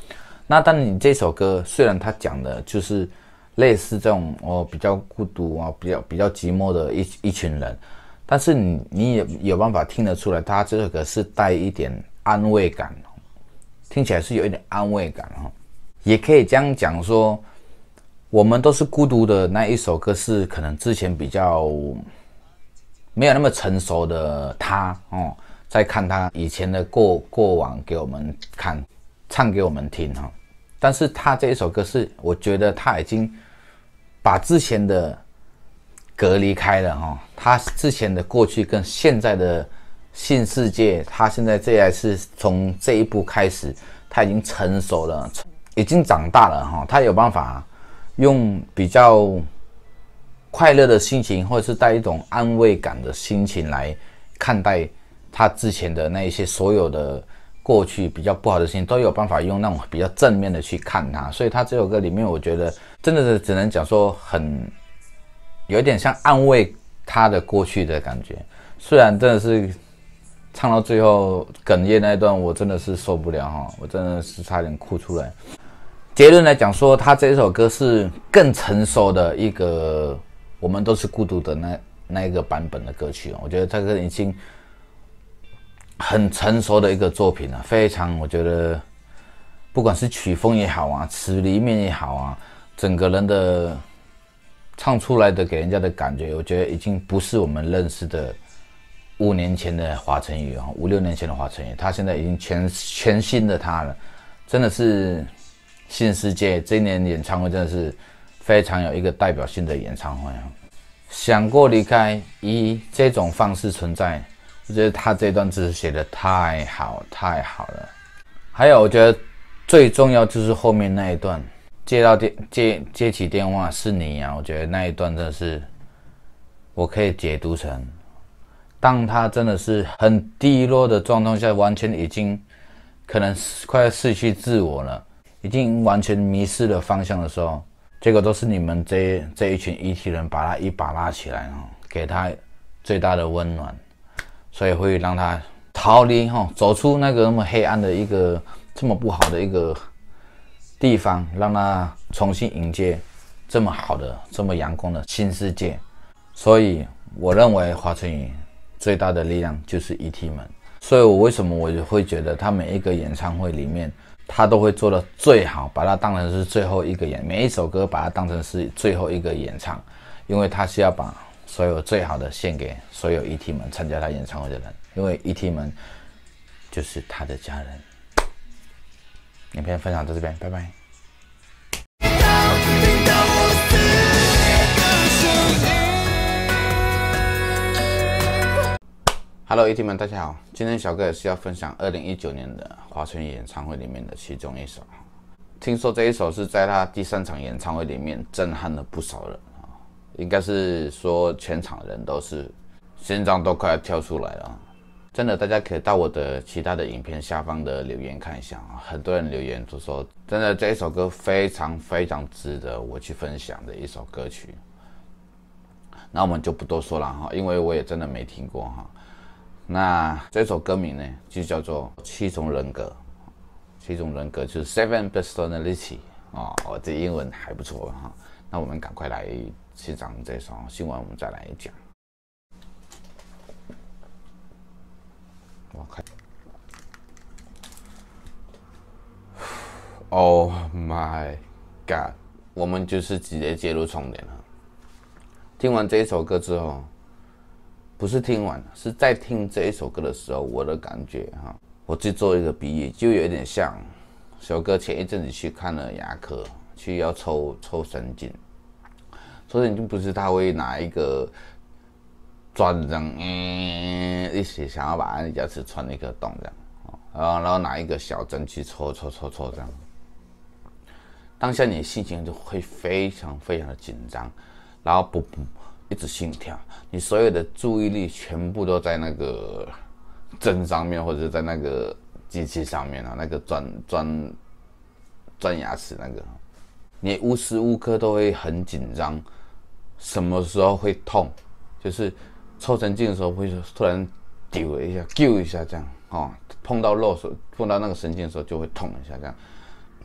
那但你这首歌虽然它讲的就是类似这种哦比较孤独啊、比较比较寂寞的一一群人，但是你你也有办法听得出来，它这首歌是带一点安慰感，听起来是有一点安慰感哈。也可以这样讲说，我们都是孤独的那一首歌是可能之前比较没有那么成熟的他哦，在看他以前的过过往给我们看，唱给我们听哈。但是他这一首歌是，我觉得他已经把之前的隔离开了哈，他之前的过去跟现在的新世界，他现在这一是从这一步开始，他已经成熟了，已经长大了哈，他有办法用比较快乐的心情，或者是带一种安慰感的心情来看待他之前的那一些所有的过去比较不好的事情，都有办法用那种比较正面的去看它。所以他这首歌里面，我觉得真的是只能讲说很有一点像安慰他的过去的感觉。虽然真的是唱到最后哽咽那一段，我真的是受不了哈，我真的是差点哭出来。结论来讲说，他这一首歌是更成熟的一个我们都是孤独的那那一个版本的歌曲，我觉得这个已经很成熟的一个作品了，非常我觉得不管是曲风也好啊，词里面也好啊，整个人的唱出来的给人家的感觉，我觉得已经不是我们认识的五年前的华晨宇啊，五六年前的华晨宇，他现在已经全全新的他了，真的是新世界这一年演唱会真的是非常有一个代表性的演唱会啊！想过离开，以这种方式存在，我觉得他这段字写的太好太好了。还有，我觉得最重要就是后面那一段，接到电接接起电话是你啊！我觉得那一段真的是，我可以解读成，当他真的是很低落的状况下，完全已经可能快要失去自我了。已经完全迷失了方向的时候，结果都是你们这这一群 E T 人把他一把拉起来，给他最大的温暖，所以会让他逃离，走出那个那么黑暗的一个这么不好的一个地方，让他重新迎接这么好的这么阳光的新世界。所以我认为华晨宇最大的力量就是 E T 们，所以我为什么我会觉得他每一个演唱会里面他都会做的最好，把它当成是最后一个演，每一首歌把它当成是最后一个演唱，因为他是要把所有最好的献给所有 E T 们参加他演唱会的人，因为 E T 们就是他的家人。影片分享到这边，拜拜。Hello， E T 们，大家好。今天小哥也是要分享二零一九年的华晨宇演唱会里面的其中一首。听说这一首是在他第三场演唱会里面震撼了不少人，应该是说全场人都是心脏都快要跳出来了。真的，大家可以到我的其他的影片下方的留言看一下，很多人留言都说，真的这一首歌非常非常值得我去分享的一首歌曲。那我们就不多说了哈，因为我也真的没听过哈。那这首歌名呢，就叫做七种人格。七种人格就是 Seven Personality 哦，我这英文还不错哈。那我们赶快来欣赏这首，听完我们再来讲。我看 ，Oh my God， 我们就是直接接入重点了。听完这一首歌之后。不是听完，是在听这一首歌的时候，我的感觉哈，我去做一个比喻，就有点像小哥前一阵子去看了牙科，去要抽抽神经，抽神经不是他会拿一个钻这样，嗯，一起想要把你牙齿穿一个洞这样，然后然后拿一个小针去抽抽抽抽这样，当下你心情就会非常非常的紧张，然后不不。一直心跳，你所有的注意力全部都在那个针上面，或者是在那个机器上面啊，那个钻钻钻牙齿那个，你无时无刻都会很紧张，什么时候会痛？就是抽神经的时候会突然丢了一下，揪一下这样哦，碰到肉碰到那个神经的时候就会痛一下这样。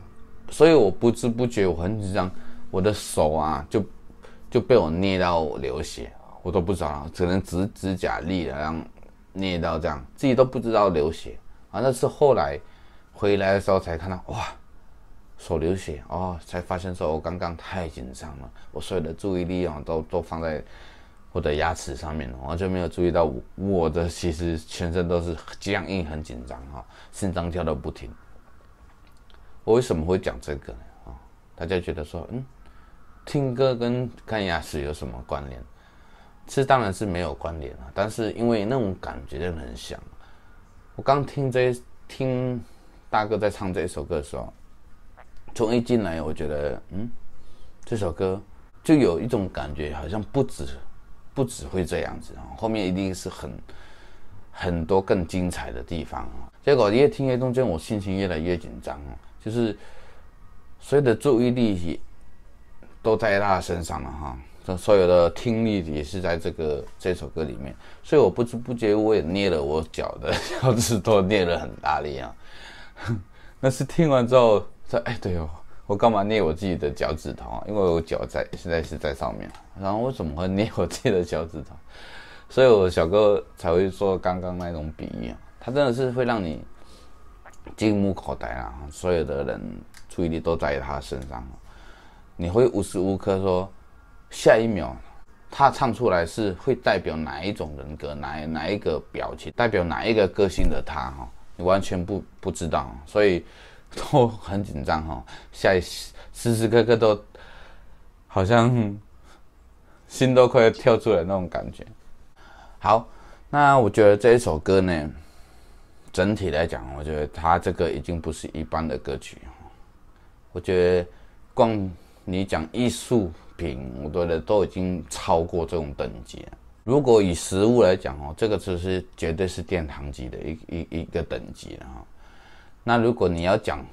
所以我不知不觉我很紧张，我的手啊就就被我捏到流血，我都不知道，可能指指甲力了，让捏到这样，自己都不知道流血啊。那是后来回来的时候才看到，哇，手流血哦，才发现说我刚刚太紧张了，我所有的注意力啊都都放在我的牙齿上面，完全没有注意到我我的其实全身都是僵硬很紧张哈，心脏跳得不停。我为什么会讲这个呢？啊，大家觉得说，嗯，听歌跟看牙齿有什么关联？这当然是没有关联啊，但是因为那种感觉真的很像。我刚听这听大哥在唱这首歌的时候，从一进来我觉得，嗯，这首歌就有一种感觉，好像不止不只会这样子，后面一定是很很多更精彩的地方。结果越听越中间，我心情越来越紧张，就是所有的注意力都在他身上了哈。所有的听力也是在这个这首歌里面，所以我不知不觉我也捏了我脚的脚趾头，捏了很大力啊。那是听完之后说，哎，对哦，我干嘛捏我自己的脚趾头啊？因为我脚在现在是在上面，然后我怎么会捏我自己的脚趾头？所以我小哥才会说刚刚那种比喻啊，他真的是会让你进目口袋啊，所有的人注意力都在他身上，你会无时无刻说。下一秒，他唱出来是会代表哪一种人格，哪哪一个表情，代表哪一个个性的他哈，你完全不不知道，所以都很紧张哈，下一时时刻刻都好像心都快要跳出来那种感觉。好，那我觉得这一首歌呢，整体来讲，我觉得它这个已经不是一般的歌曲，我觉得光你讲艺术。我觉得都已经超过这种等级了。如果以食物来讲哦，这个就是绝对是殿堂级的一一一个等级了哈。那如果你要讲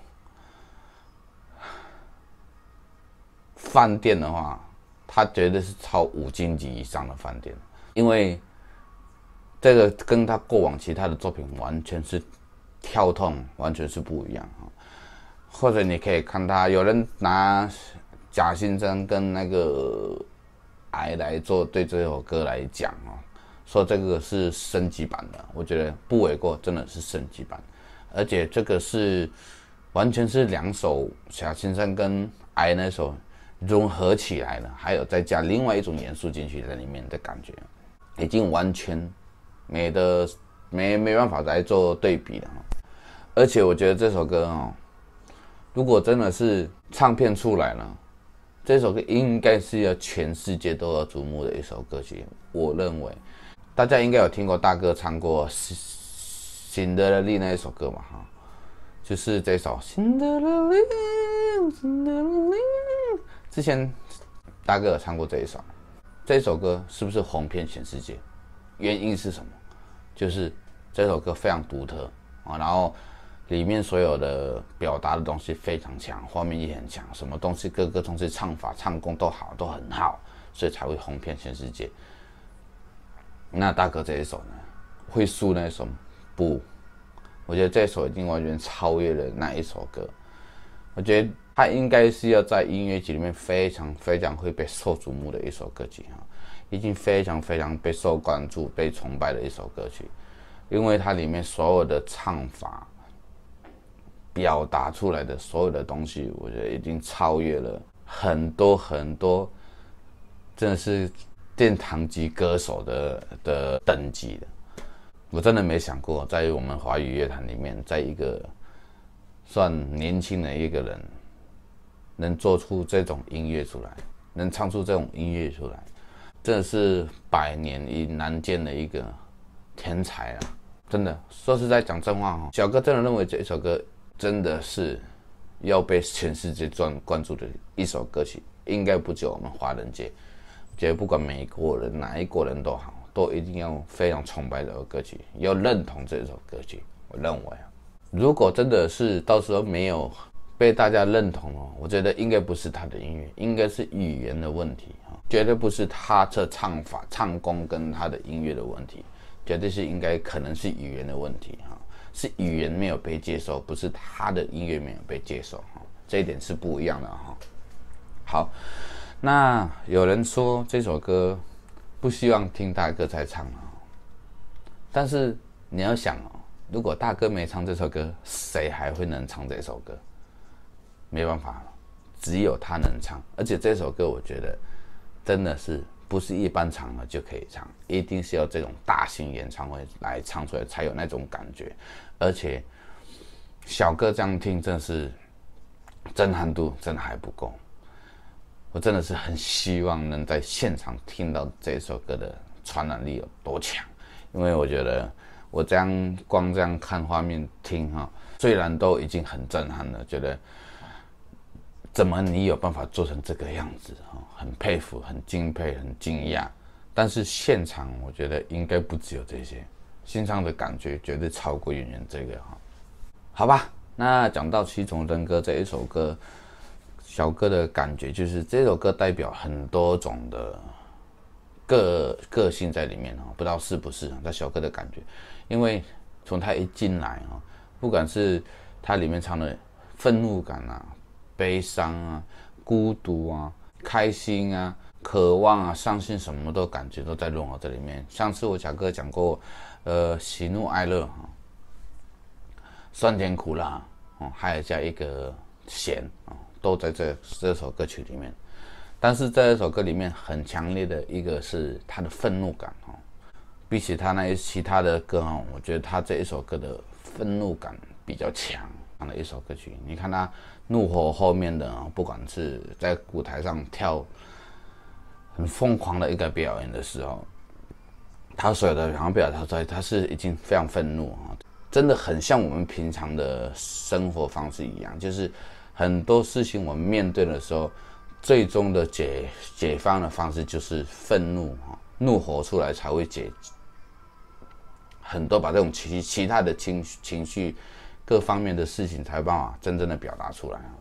饭店的话，它绝对是超五星级以上的饭店，因为这个跟他过往其他的作品完全是跳动，完全是不一样哈。或者你可以看他有人拿。贾新生跟那个癌来做对这首歌来讲哦，说这个是升级版的，我觉得不为过，真的是升级版，而且这个是完全是两首贾新生跟癌那首融合起来了，还有再加另外一种元素进去在里面的感觉，已经完全没得没没办法再做对比了。而且我觉得这首歌哦，如果真的是唱片出来了。这首歌应该是要全世界都要瞩目的一首歌曲，我认为大家应该有听过大哥唱过《辛德勒丽》那一首歌嘛，哈，就是这首《辛德勒丽》，辛德勒丽。之前大哥有唱过这一首，这首歌是不是红遍全世界？原因是什么？就是这首歌非常独特啊，然后。里面所有的表达的东西非常强，画面也很强，什么东西各个东西唱法、唱功都好，都很好，所以才会红遍全世界。那大哥这一首呢，会输那一首不？我觉得这一首已经完全超越了那一首歌。我觉得它应该是要在音乐剧里面非常非常会被受瞩目的一首歌曲哈，已经非常非常被受关注、被崇拜的一首歌曲，因为它里面所有的唱法。表达出来的所有的东西，我觉得已经超越了很多很多，真的是殿堂级歌手的的等级的。我真的没想过，在我们华语乐坛里面，在一个算年轻的一个人，能做出这种音乐出来，能唱出这种音乐出来，真的是百年一难见的一个天才啊！真的，说实在讲真话哈，小哥真的认为这首歌。真的是要被全世界专关注的一首歌曲，应该不只有我们华人界，觉得不管美国人哪一国人都好，都一定要非常崇拜这首歌曲，要认同这首歌曲。我认为啊，如果真的是到时候没有被大家认同哦，我觉得应该不是他的音乐，应该是语言的问题啊，绝对不是他的唱法、唱功跟他的音乐的问题，绝对是应该可能是语言的问题哈。是语言没有被接受，不是他的音乐没有被接受哈。 这一点是不一样的哈。好，那有人说这首歌不希望听大哥才唱啊，但是你要想哦，如果大哥没唱这首歌，谁还会能唱这首歌？没办法，只有他能唱，而且这首歌我觉得真的是不是一般场合就可以唱，一定是要这种大型演唱会来唱出来才有那种感觉，而且小哥这样听真的是震撼度真的还不够，我真的是很希望能在现场听到这首歌的传染力有多强，因为我觉得我这样光这样看画面听哈，虽然都已经很震撼了，觉得怎么你有办法做成这个样子哈，很佩服，很敬佩，很惊讶。但是现场我觉得应该不只有这些，欣赏的感觉绝对超过演员这个哈。好吧，那讲到七种人格这一首歌，小哥的感觉就是这首歌代表很多种的个个性在里面哈，不知道是不是在小哥的感觉，因为从他一进来哈，不管是他里面唱的愤怒感啊、悲伤啊、孤独啊、开心啊、渴望啊、伤心，什么都感觉都在融合在里面。上次我小哥讲过，呃，喜怒哀乐哈，酸甜苦辣哦，还有加一个咸啊，都在这这首歌曲里面。但是这首歌里面很强烈的一个是他的愤怒感哦，比起他那些其他的歌哦，我觉得他这一首歌的愤怒感比较强的一首歌曲。你看他怒火后面的，不管是在舞台上跳很疯狂的一个表演的时候，他所有的想要表达出来，他是已经非常愤怒啊，真的很像我们平常的生活方式一样，就是很多事情我们面对的时候，最终的解解放的方式就是愤怒哈，怒火出来才会解，很多把这种其其他的情情绪各方面的事情才有办法真正的表达出来啊。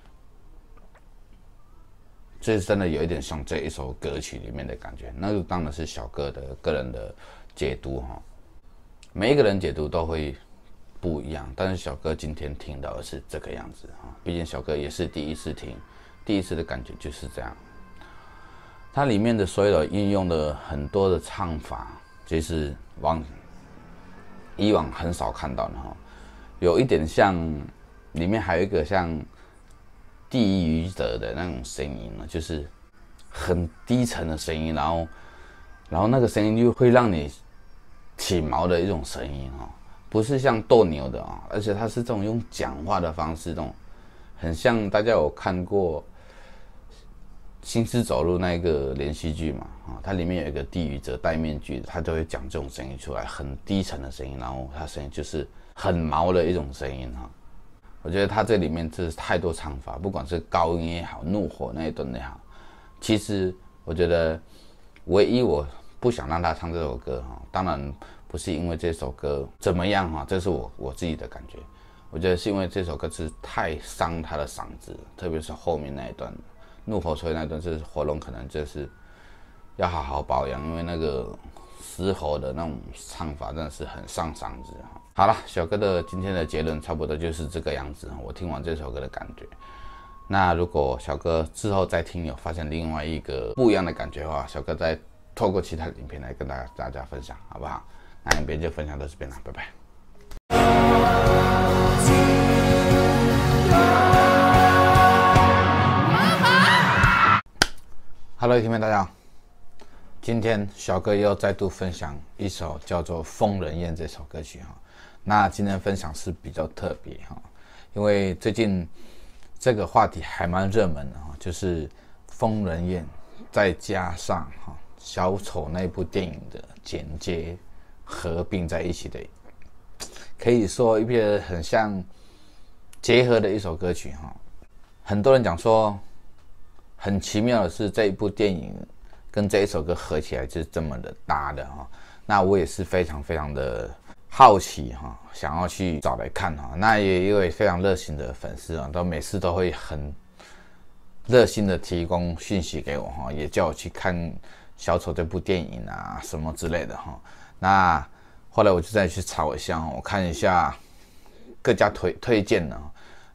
这真的有一点像这一首歌曲里面的感觉，那就当然是小哥的个人的解读哈，每一个人解读都会不一样，但是小哥今天听到的是这个样子哈，毕竟小哥也是第一次听。第一次的感觉就是这样，它里面的所有的运用的很多的唱法，其实往以往很少看到的哈，有一点像，里面还有一个像地狱者的那种声音呢，就是很低沉的声音，然后然后那个声音就会让你起毛的一种声音哈，不是像斗牛的啊，而且它是这种用讲话的方式，这种很像大家有看过行尸走肉那个连续剧嘛，啊，它里面有一个地狱者戴面具，他都会讲这种声音出来，很低沉的声音，然后他声音就是很毛的一种声音哈。我觉得他这里面这是太多唱法，不管是高音也好，怒火那一段也好，其实我觉得唯一我不想让他唱这首歌哈，当然不是因为这首歌怎么样哈，这是我我自己的感觉，我觉得是因为这首歌是太伤他的嗓子，特别是后面那一段。怒火吹那段是喉咙可能就是要好好保养，因为那个嘶吼的那种唱法真的是很伤嗓子。好了，小哥的今天的结论差不多就是这个样子。我听完这首歌的感觉，那如果小哥之后再听有发现另外一个不一样的感觉的话，小哥再透过其他的影片来跟大家大家分享，好不好？那影片就分享到这边了，拜拜。Hello， 听众大家好，今天小哥又再度分享一首叫做《疯人宴》这首歌曲哈。那今天分享是比较特别哈，因为最近这个话题还蛮热门的哈，就是疯人宴再加上哈小丑那部电影的剪接合并在一起的，可以说一篇很像结合的一首歌曲哈。很多人讲说，很奇妙的是这一部电影跟这一首歌合起来就是这么的搭的哈。那我也是非常非常的好奇哈，想要去找来看哈。那也有一位非常热心的粉丝啊，都每次都会很热心的提供讯息给我哈，也叫我去看小丑这部电影啊什么之类的哈。那后来我就再去查一下，我看一下各家推推荐的，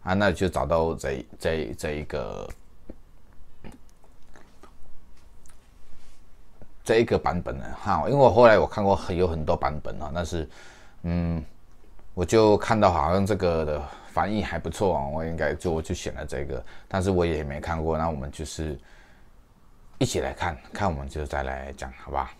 啊，那就找到这这这一个这一个版本了哈。因为我后来我看过有很多版本啊，但是嗯，我就看到好像这个的翻译还不错啊，我应该就我就选了这个，但是我也没看过，那我们就是一起来看看，我们就再来讲，好吧？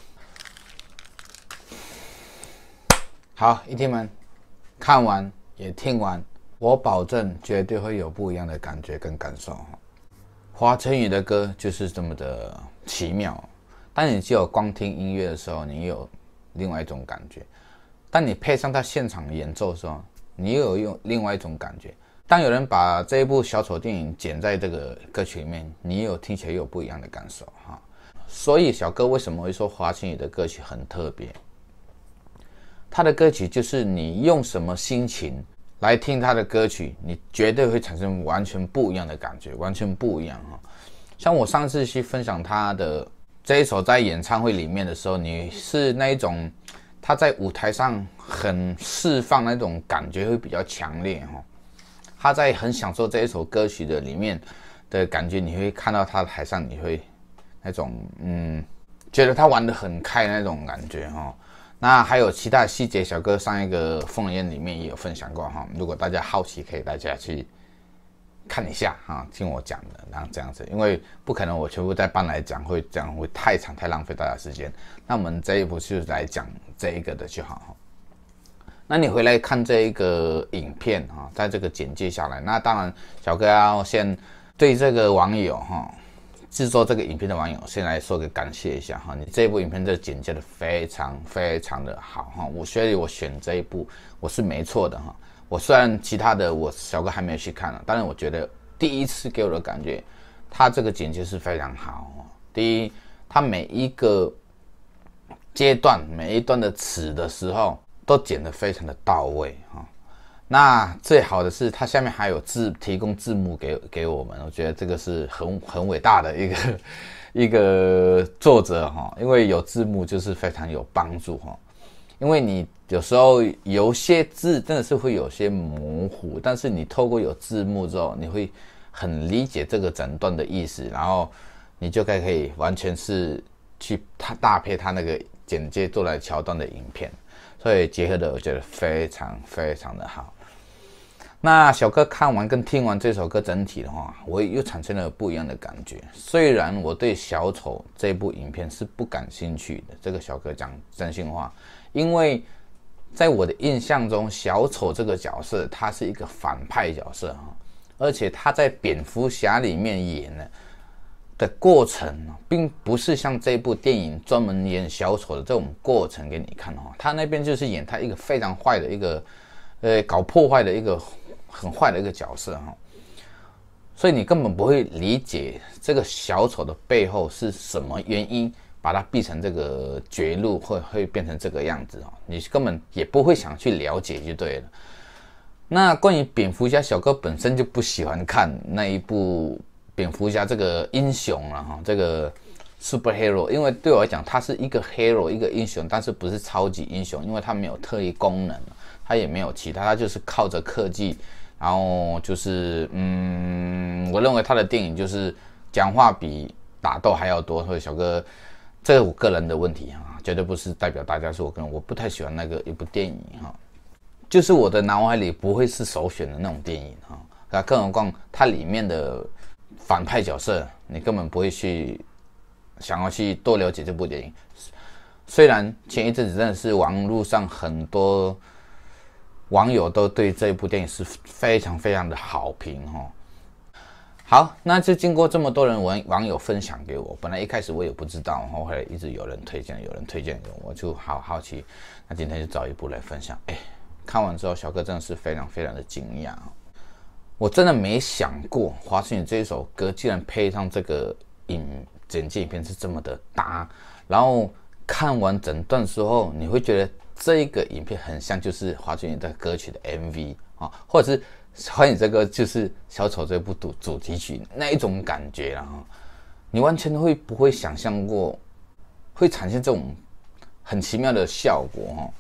好，一听们看完也听完，我保证绝对会有不一样的感觉跟感受。华晨宇的歌就是这么的奇妙，当你只有光听音乐的时候，你有另外一种感觉；当你配上他现场演奏的时候，你又有用另外一种感觉。当有人把这一部小丑电影剪在这个歌曲里面，你也有听起来有不一样的感受哈。所以小哥为什么会说华晨宇的歌曲很特别？他的歌曲就是你用什么心情来听他的歌曲，你绝对会产生完全不一样的感觉，完全不一样哈。像我上次去分享他的这一首在演唱会里面的时候，你是那一种他在舞台上很释放那种感觉会比较强烈哈。他在很享受这一首歌曲的里面的感觉，你会看到他的台上，你会那种嗯，觉得他玩得很开那种感觉哈。那还有其他的细节，小哥上一个疯人院里面也有分享过哈。如果大家好奇，可以大家去看一下哈，听我讲的，然后这样子，因为不可能我全部再搬来讲，会这样会太长太浪费大家时间。那我们这一部就是来讲这一个的就好哈。那你回来看这一个影片哈，在这个简介下来，那当然小哥要先对这个网友哈。制作这个影片的网友，先来说个感谢一下哈！你这一部影片的简介的非常非常的好哈，我所以我选这一部我是没错的哈。我虽然其他的我小哥还没有去看了，但是我觉得第一次给我的感觉，他这个简介是非常好。第一，他每一个阶段每一段的词的时候都剪得非常的到位哈。那最好的是，它下面还有字提供字幕给给我们，我觉得这个是很很伟大的一个一个作者哈，因为有字幕就是非常有帮助哈。因为你有时候有些字真的是会有些模糊，但是你透过有字幕之后，你会很理解这个整段的意思，然后你就可以可以完全是去它搭配它那个简介做来桥段的影片，所以结合的我觉得非常非常的好。那小哥看完跟听完这首歌整体的话，我又产生了不一样的感觉。虽然我对小丑这部影片是不感兴趣的，这个小哥讲真心话，因为在我的印象中，小丑这个角色他是一个反派角色哈，而且他在蝙蝠侠里面演的的过程，并不是像这部电影专门演小丑的这种过程给你看哈，他那边就是演他一个非常坏的一个，呃，搞破坏的一个。很坏的一个角色哈，所以你根本不会理解这个小丑的背后是什么原因把它逼成这个绝路，会会变成这个样子哈，你根本也不会想去了解就对了。那关于蝙蝠侠，小哥本身就不喜欢看那一部蝙蝠侠这个英雄了哈，这个 superhero， 因为对我来讲，他是一个 hero， 一个英雄，但是不是超级英雄，因为他没有特异功能，他也没有其他，他就是靠着科技。然后就是，嗯，我认为他的电影就是讲话比打斗还要多，所以小哥，这是我个人的问题哈，绝对不是代表大家，是我个人，我不太喜欢那个一部电影哈，就是我的脑海里不会是首选的那种电影哈，更何况它里面的反派角色，你根本不会去想要去多了解这部电影。虽然前一阵子真的是网络上很多。网友都对这部电影是非常非常的好评哈。好，那就经过这么多人网网友分享给我，本来一开始我也不知道，后来一直有人推荐，有人推荐给我，我就好好奇。那今天就找一部来分享。哎，看完之后，小哥真的是非常非常的惊讶，我真的没想过华晨宇这一首歌竟然配上这个影简介影片是这么的搭，然后看完整段之后，你会觉得。这个影片很像就是华晨宇的歌曲的 M V 啊，或者是华晨宇这个就是小丑这部主主题曲那一种感觉啦哈，你完全会不会想象过会产生这种很奇妙的效果哈？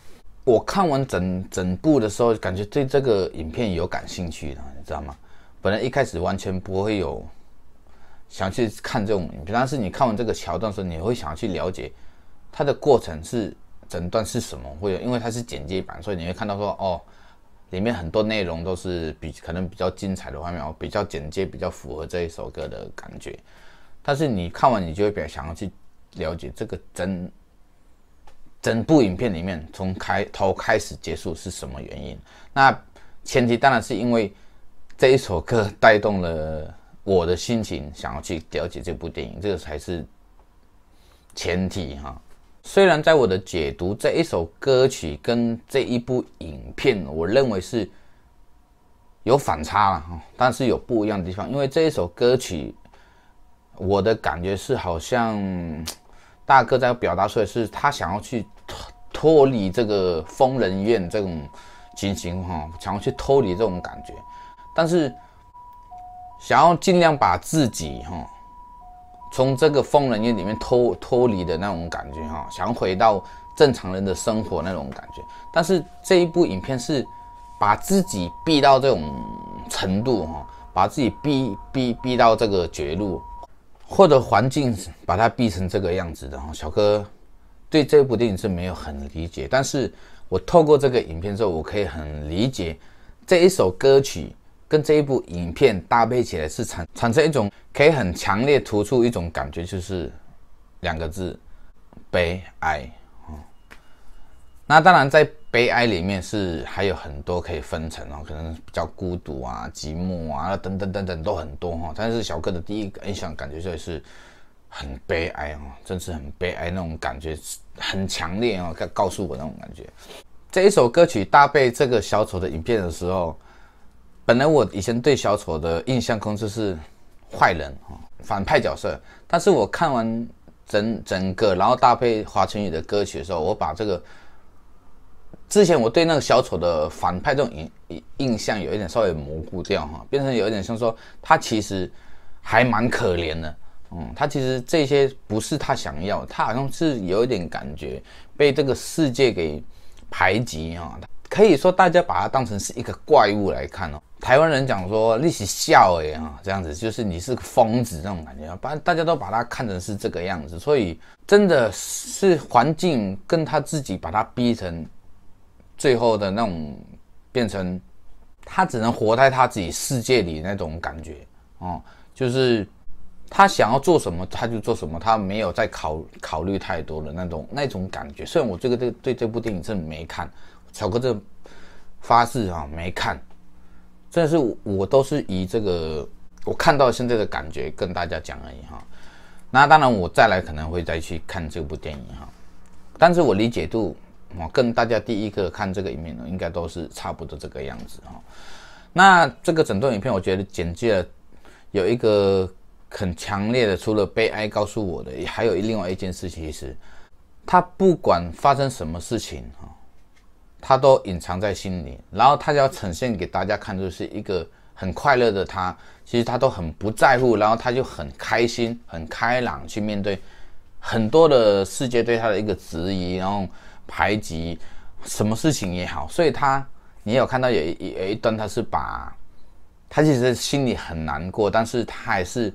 我看完整整部的时候，感觉对这个影片有感兴趣的，你知道吗？本来一开始完全不会有想去看这种影片，但是你看完这个桥段的时候，你会想要去了解它的过程是整段是什么，会有，因为它是剪接版，所以你会看到说哦，里面很多内容都是比可能比较精彩的画面，比较简洁，比较符合这一首歌的感觉。但是你看完，你就会比较想要去了解这个整整部影片里面从开头开始结束是什么原因。那前提当然是因为这一首歌带动了我的心情，想要去了解这部电影，这个才是前提哈。虽然在我的解读，这一首歌曲跟这一部影片，我认为是有反差了，但是有不一样的地方。因为这一首歌曲，我的感觉是好像大哥在表达出来是他想要去脱离这个疯人院这种情形哈，想要去脱离这种感觉，但是想要尽量把自己哈从这个疯人院里面脱脱离的那种感觉哈，想回到正常人的生活那种感觉。但是这一部影片是把自己逼到这种程度哈，把自己逼逼逼到这个绝路，或者环境把它逼成这个样子的哈。小哥对这部电影是没有很理解，但是我透过这个影片之后，我可以很理解这一首歌曲跟这一部影片搭配起来是产产生一种可以很强烈突出一种感觉，就是两个字：悲哀。那当然，在悲哀里面是还有很多可以分层哦，可能比较孤独啊、寂寞啊等等等等都很多哈。但是小哥的第一个印象感觉就是很悲哀哦，真是很悲哀那种感觉，很强烈哦，告诉我那种感觉。这一首歌曲搭配这个小丑的影片的时候，本来我以前对小丑的印象空就是坏人反派角色，但是我看完整整个，然后搭配华晨宇的歌曲的时候，我把这个之前我对那个小丑的反派这种印印象有一点稍微模糊掉哈，变成有一点像说他其实还蛮可怜的，嗯，他其实这些不是他想要，他好像是有一点感觉被这个世界给排挤哈，可以说大家把它当成是一个怪物来看哦。台湾人讲说你是笑哎哈，这样子就是你是个疯子那种感觉，把大家都把它看成是这个样子，所以真的是环境跟他自己把他逼成最后的那种，变成他只能活在他自己世界里那种感觉哦，就是他想要做什么他就做什么，他没有在考考虑太多的那种那种感觉。虽然我这个对对这部电影真的没看，小哥这发誓啊没看，真的是 我, 我都是以这个我看到现在的感觉跟大家讲而已哈。那当然我再来可能会再去看这部电影哈，但是我理解度跟大家第一个看这个影片应该都是差不多这个样子哈。那这个整段影片我觉得简介有一个很强烈的，除了悲哀告诉我的，也还有另外一件事情，其实他不管发生什么事情他都隐藏在心里，然后他就要呈现给大家看，就是一个很快乐的他，其实他都很不在乎，然后他就很开心很开朗去面对很多的世界对他的一个质疑，然后排挤什么事情也好，所以他你也有看到有 一, 有一段他是把他其实心里很难过，但是他还是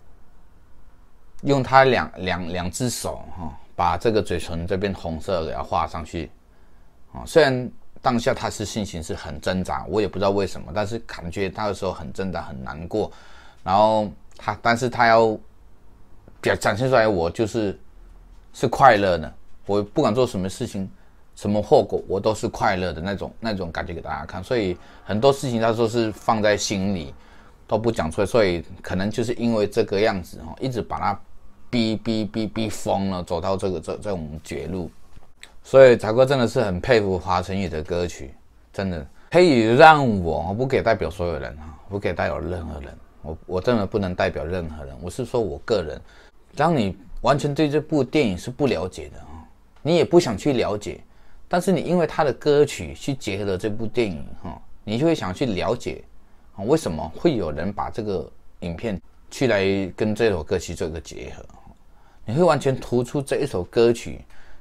用他两两两只手哈，把这个嘴唇这边红色给它画上去啊。虽然当下他是心情是很挣扎，我也不知道为什么，但是感觉他的时候很挣扎很难过，然后他但是他要表展现出来我就是是快乐的，我不管做什么事情什么后果我都是快乐的那种那种感觉给大家看，所以很多事情他说是放在心里都不讲出来，所以可能就是因为这个样子一直把他逼逼逼逼疯了，走到这个这这种绝路。所以才哥真的是很佩服华晨宇的歌曲，真的可以让我不可以代表所有人，不可以代表任何人，我我真的不能代表任何人，我是说我个人。当你完全对这部电影是不了解的，你也不想去了解，但是你因为他的歌曲去结合了这部电影，你就会想去了解为什么会有人把这个影片去来跟这首歌曲做一个结合，你会完全突出这一首歌曲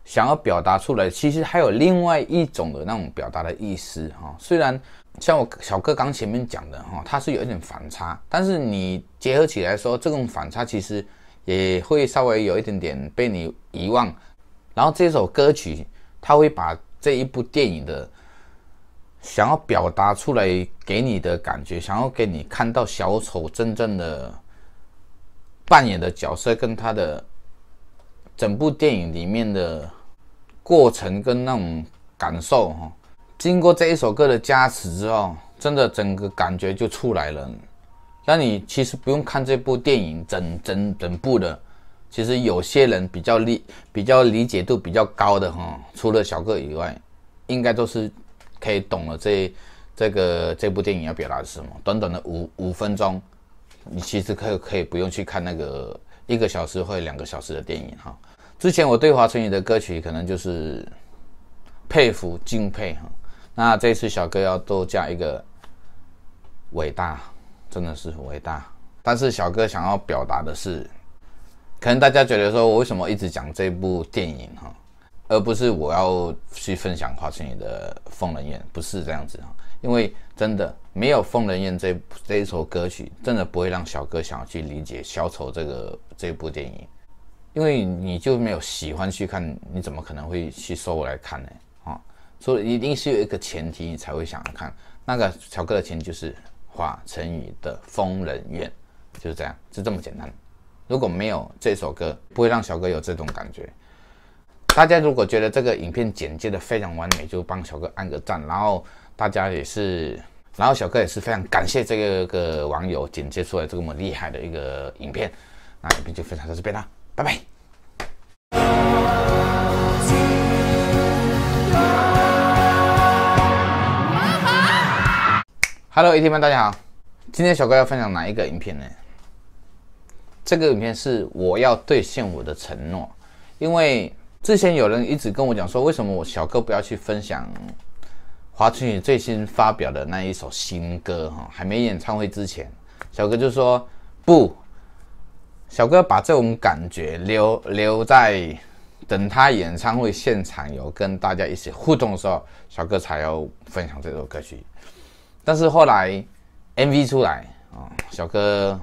想要表达出来，其实还有另外一种的那种表达的意思哈。虽然像我小哥刚前面讲的哈，它是有一点反差，但是你结合起来说，这种反差其实也会稍微有一点点被你遗忘。然后这首歌曲，它会把这一部电影的想要表达出来给你的感觉，想要给你看到小丑真正的扮演的角色跟他的整部电影里面的过程跟那种感受哈，经过这一首歌的加持之后，真的整个感觉就出来了。那你其实不用看这部电影整整整部的，其实有些人比较理比较理解度比较高的哈，除了小哥以外，应该都是可以懂了这这个这部电影要表达的是什么。短短的五五分钟，你其实可以可以不用去看那个一个小时或者两个小时的电影哈。之前我对华晨宇的歌曲可能就是佩服敬佩哈，那这次小哥要多加一个伟大，真的是伟大。但是小哥想要表达的是，可能大家觉得说我为什么一直讲这部电影哈，而不是我要去分享华晨宇的《疯人院》，不是这样子哈。因为真的没有《疯人院》这这一首歌曲，真的不会让小哥想要去理解小丑这个这部电影。因为你就没有喜欢去看，你怎么可能会去收我来看呢？啊，所以一定是有一个前提，你才会想要看。那个小哥的前提就是华晨宇的《疯人院》，就是这样，就这么简单。如果没有这首歌，不会让小哥有这种感觉。大家如果觉得这个影片剪接的非常完美，就帮小哥按个赞。然后大家也是，然后小哥也是非常感谢这个个网友剪接出来这么厉害的一个影片。那影片就分享到这边啦。拜拜。Hello， A T 们，大家好。今天小哥要分享哪一个影片呢？这个影片是我要兑现我的承诺，因为之前有人一直跟我讲说，为什么我小哥不要去分享华晨宇最新发表的那一首新歌哈？还没演唱会之前，小哥就说不。小哥把这种感觉留留在等他演唱会现场有跟大家一起互动的时候，小哥才要分享这首歌曲。但是后来 M V 出来啊，小哥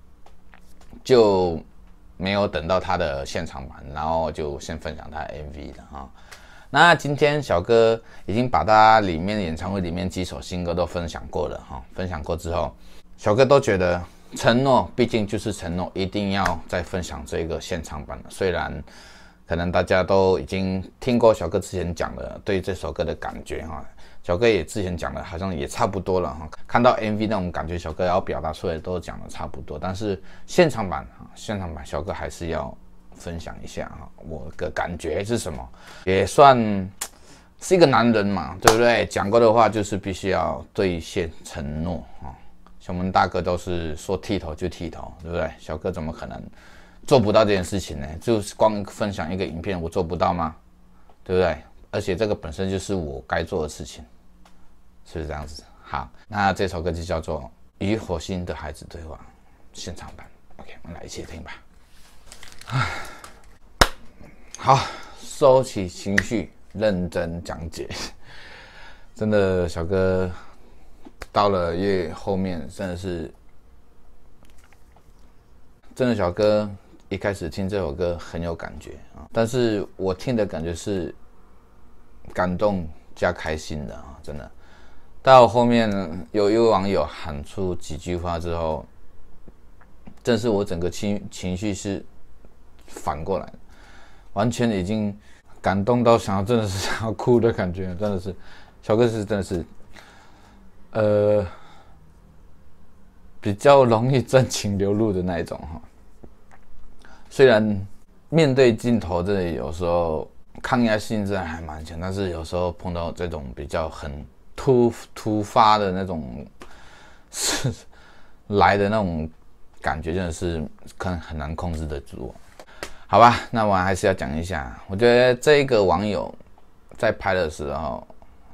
就没有等到他的现场版，然后就先分享他 M V 了啊。那今天小哥已经把他里面演唱会里面几首新歌都分享过了哈，分享过之后，小哥都觉得。承诺毕竟就是承诺，一定要再分享这个现场版。虽然可能大家都已经听过小哥之前讲的对这首歌的感觉哈，小哥也之前讲的好像也差不多了哈。看到 M V 那种感觉，小哥要表达出来都讲的差不多。但是现场版哈，现场版小哥还是要分享一下哈，我的感觉是什么？也算是一个男人嘛，对不对？讲过的话就是必须要兑现承诺啊。我们大哥都是说剃头就剃头，对不对？小哥怎么可能做不到这件事情呢？就是光分享一个影片，我做不到吗？对不对？而且这个本身就是我该做的事情，是不是这样子？好，那这首歌就叫做《与火星的孩子对话》现场版。OK， 我们来一起听吧。好，收起情绪，认真讲解。真的，小哥。到了越后面，真的是，真的小哥一开始听这首歌很有感觉啊，但是我听的感觉是感动加开心的啊，真的。到后面有一位网友喊出几句话之后，正是我整个情情绪是反过来的，完全已经感动到想要真的是想要哭的感觉，真的是，小哥是真的是。呃，比较容易真情流露的那一种哈。虽然面对镜头这里有时候抗压性真的还蛮强，但是有时候碰到这种比较很突突发的那种是来的那种感觉，真的是可能很难控制得住。好吧，那我还是要讲一下，我觉得这一个网友在拍的时候。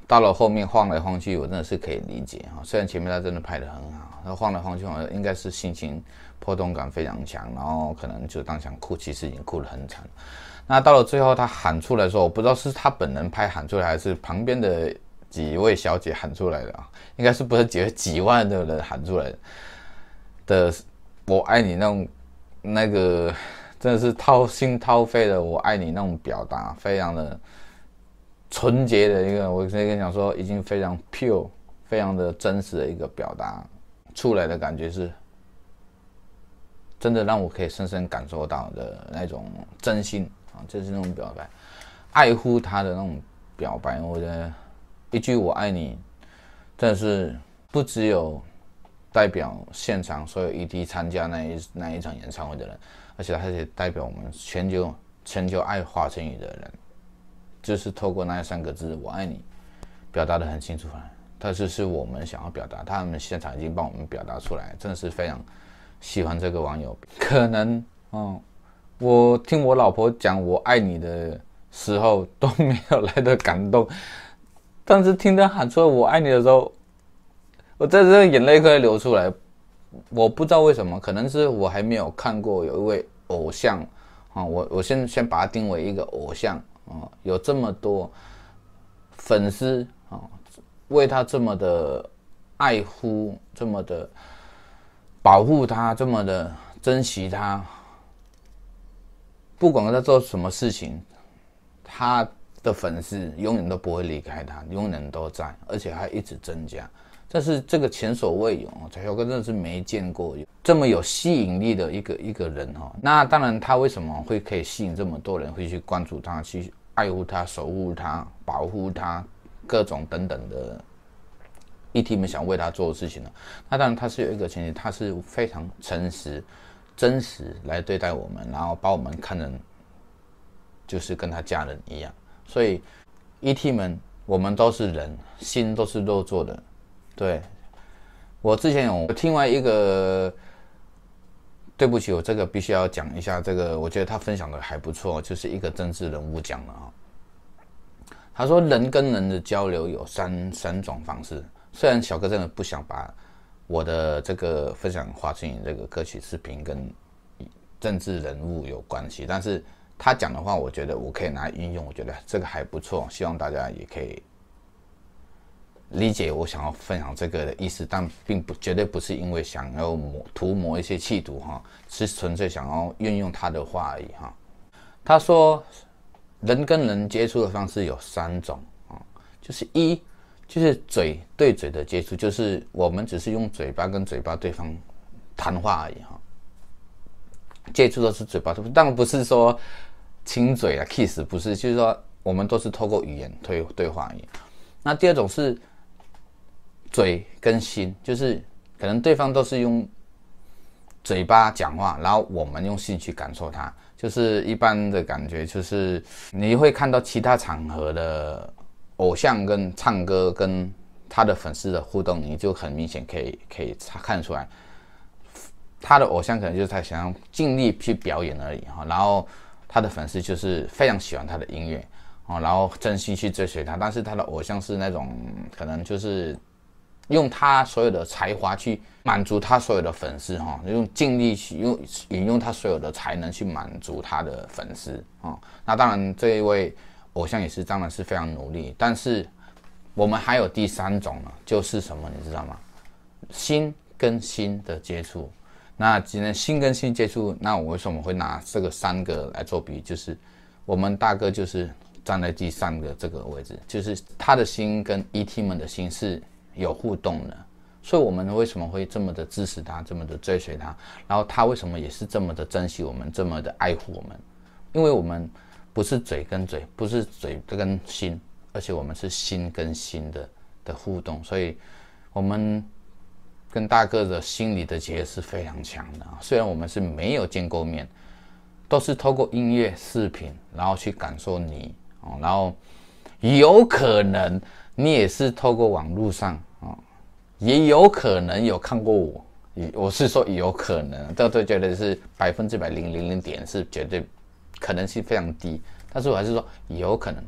到了后面晃来晃去，我真的是可以理解哈。虽然前面他真的拍得很好，他晃来晃去，应该是心情波动感非常强，然后可能就当想哭，其实已经哭得很惨。那到了最后他喊出来的时候，我不知道是他本人拍喊出来，还是旁边的几位小姐喊出来的啊？应该是不是几几万的人喊出来的？的我爱你那种那个真的是掏心掏肺的我爱你那种表达，非常的纯洁的一个，我可以跟你讲说，已经非常 pure 非常的真实的一个表达出来的感觉，是真的让我可以深深感受到的那种真心啊，就是那种表白，爱护他的那种表白。我觉得一句我爱你真的是不只有代表现场所有 E T 参加那一那一场演唱会的人，而且它也代表我们全球全球爱华晨宇的人，就是透过那三个字我爱你表达得很清楚了。但是是我们想要表达，他们现场已经帮我们表达出来，真的是非常喜欢这个网友。可能哦，我听我老婆讲我爱你的时候都没有来的感动，但是听他喊出来我爱你的时候，我在这个眼泪快流出来。我不知道为什么，可能是我还没有看过有一位偶像啊、哦，我我先先把它定为一个偶像啊、哦，有这么多粉丝啊、哦，为他这么的爱护，这么的保护他，这么的珍惜他，不管他做什么事情，他的粉丝永远都不会离开他，永远都在，而且还一直增加。但是这个前所未有，小哥真的是没见过这么有吸引力的一个一个人哈。那当然，他为什么会可以吸引这么多人会去关注他、去爱护他、守护他、保护他，各种等等的 E T 们想为他做的事情呢？那当然，他是有一个前提，他是非常诚实、真实来对待我们，然后把我们看成就是跟他家人一样。所以 E T 们，我们都是人，心都是肉做的。对，我之前有听完一个，对不起，我这个必须要讲一下，这个我觉得他分享的还不错，就是一个政治人物讲的啊。他说人跟人的交流有三三种方式，虽然小哥真的不想把我的这个分享华晨宇这个歌曲视频跟政治人物有关系，但是他讲的话，我觉得我可以拿来运用，我觉得这个还不错，希望大家也可以理解我想要分享这个的意思，但并不绝对不是因为想要涂抹一些企图哈，是纯粹想要运用他的话而已哈。他说，人跟人接触的方式有三种啊，就是一就是嘴对嘴的接触，就是我们只是用嘴巴跟嘴巴对方谈话而已哈，接触都是嘴巴，当然不是说亲嘴啊 kiss， 不是，就是说我们都是透过语言对对话而已。那第二种是嘴跟心，就是可能对方都是用嘴巴讲话，然后我们用心去感受它，就是一般的感觉，就是你会看到其他场合的偶像跟唱歌跟他的粉丝的互动，你就很明显可以可以看出来，他的偶像可能就是他想要尽力去表演而已哈，然后他的粉丝就是非常喜欢他的音乐哦，然后真心去追随他，但是他的偶像是那种可能就是用他所有的才华去满足他所有的粉丝哈，用尽力去用引用他所有的才能去满足他的粉丝啊。那当然这一位偶像也是当然是非常努力，但是我们还有第三种呢，就是什么你知道吗？心跟心的接触。那今天心跟心接触，那我为什么会拿这个三个来做比喻？就是我们大哥就是站在第三个这个位置，就是他的心跟 E T 们的心是有互动的，所以我们为什么会这么的支持他，这么的追随他，然后他为什么也是这么的珍惜我们，这么的爱护我们？因为我们不是嘴跟嘴，不是嘴跟心，而且我们是心跟心的的互动，所以我们跟大哥的心理的结合是非常强的。虽然我们是没有见过面，都是透过音乐、视频，然后去感受你，然后有可能你也是透过网络上，也有可能有看过我，我是说有可能，这对绝对是百分之百零零零点是绝对可能性非常低，但是我还是说有可能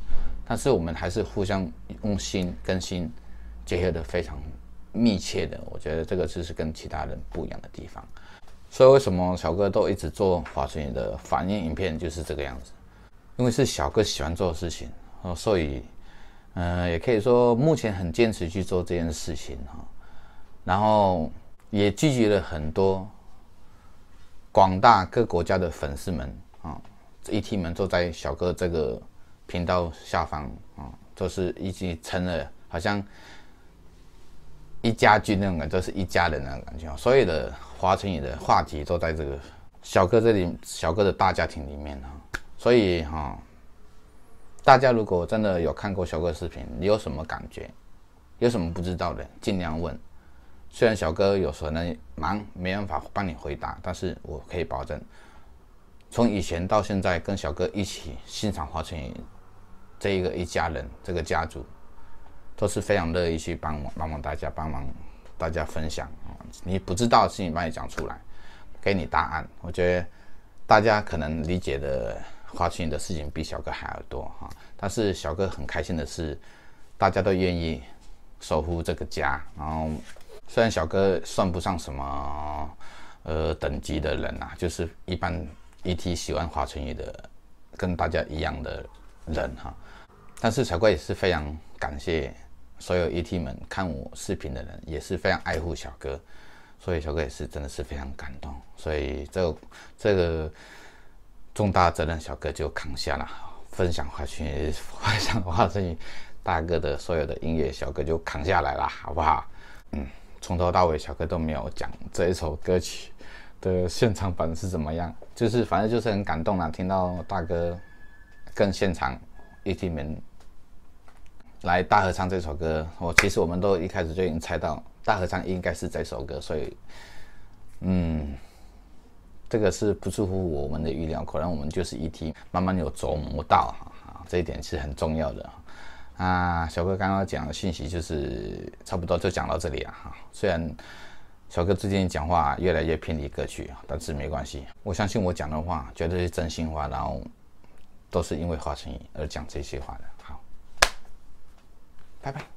但是我们还是互相用心跟心结合的非常密切的，我觉得这个就是跟其他人不一样的地方。所以为什么小哥都一直做华春莹的反应影片就是这个样子，因为是小哥喜欢做的事情，所以，呃，也可以说目前很坚持去做这件事情哈，然后也聚集了很多广大各国家的粉丝们啊 ，E T 们都在小哥这个频道下方啊，都是已经成了好像一家军那种感觉，就是一家人那种感觉。所有的华春莹的话题都在这个小哥这里，小哥的大家庭里面哈。所以哈，大家如果真的有看过小哥视频，你有什么感觉，有什么不知道的，尽量问。虽然小哥有时候呢忙，没办法帮你回答，但是我可以保证，从以前到现在，跟小哥一起欣赏华春莹这一个一家人，这个家族。都是非常乐意去帮忙帮忙大家，帮忙大家分享你不知道的事情，帮你讲出来，给你答案。我觉得大家可能理解的华春莹的事情比小哥还要多哈，但是小哥很开心的是，大家都愿意守护这个家。然后虽然小哥算不上什么呃等级的人啊，就是一般 E T 喜欢华春莹的，跟大家一样的人哈，但是小哥也是非常感谢。所有 E T 们看我视频的人也是非常爱护小哥，所以小哥也是真的是非常感动，所以这个这个重大责任小哥就扛下了，分享华春莹，分享华春莹大哥的所有的音乐，小哥就扛下来了，好不好？嗯，从头到尾小哥都没有讲这一首歌曲的现场版是怎么样，就是反正就是很感动啦，听到大哥跟现场 E T 们。来大合唱这首歌，我其实我们都一开始就已经猜到大合唱应该是这首歌，所以，嗯，这个是不出乎我们的预料，可能我们就是 E T 慢慢有琢磨到哈，这一点是很重要的啊。小哥刚刚讲的信息就是差不多就讲到这里了哈。虽然小哥最近讲话越来越偏离歌曲，但是没关系，我相信我讲的话绝对是真心话，然后都是因为华春莹而讲这些话的。好。拜拜。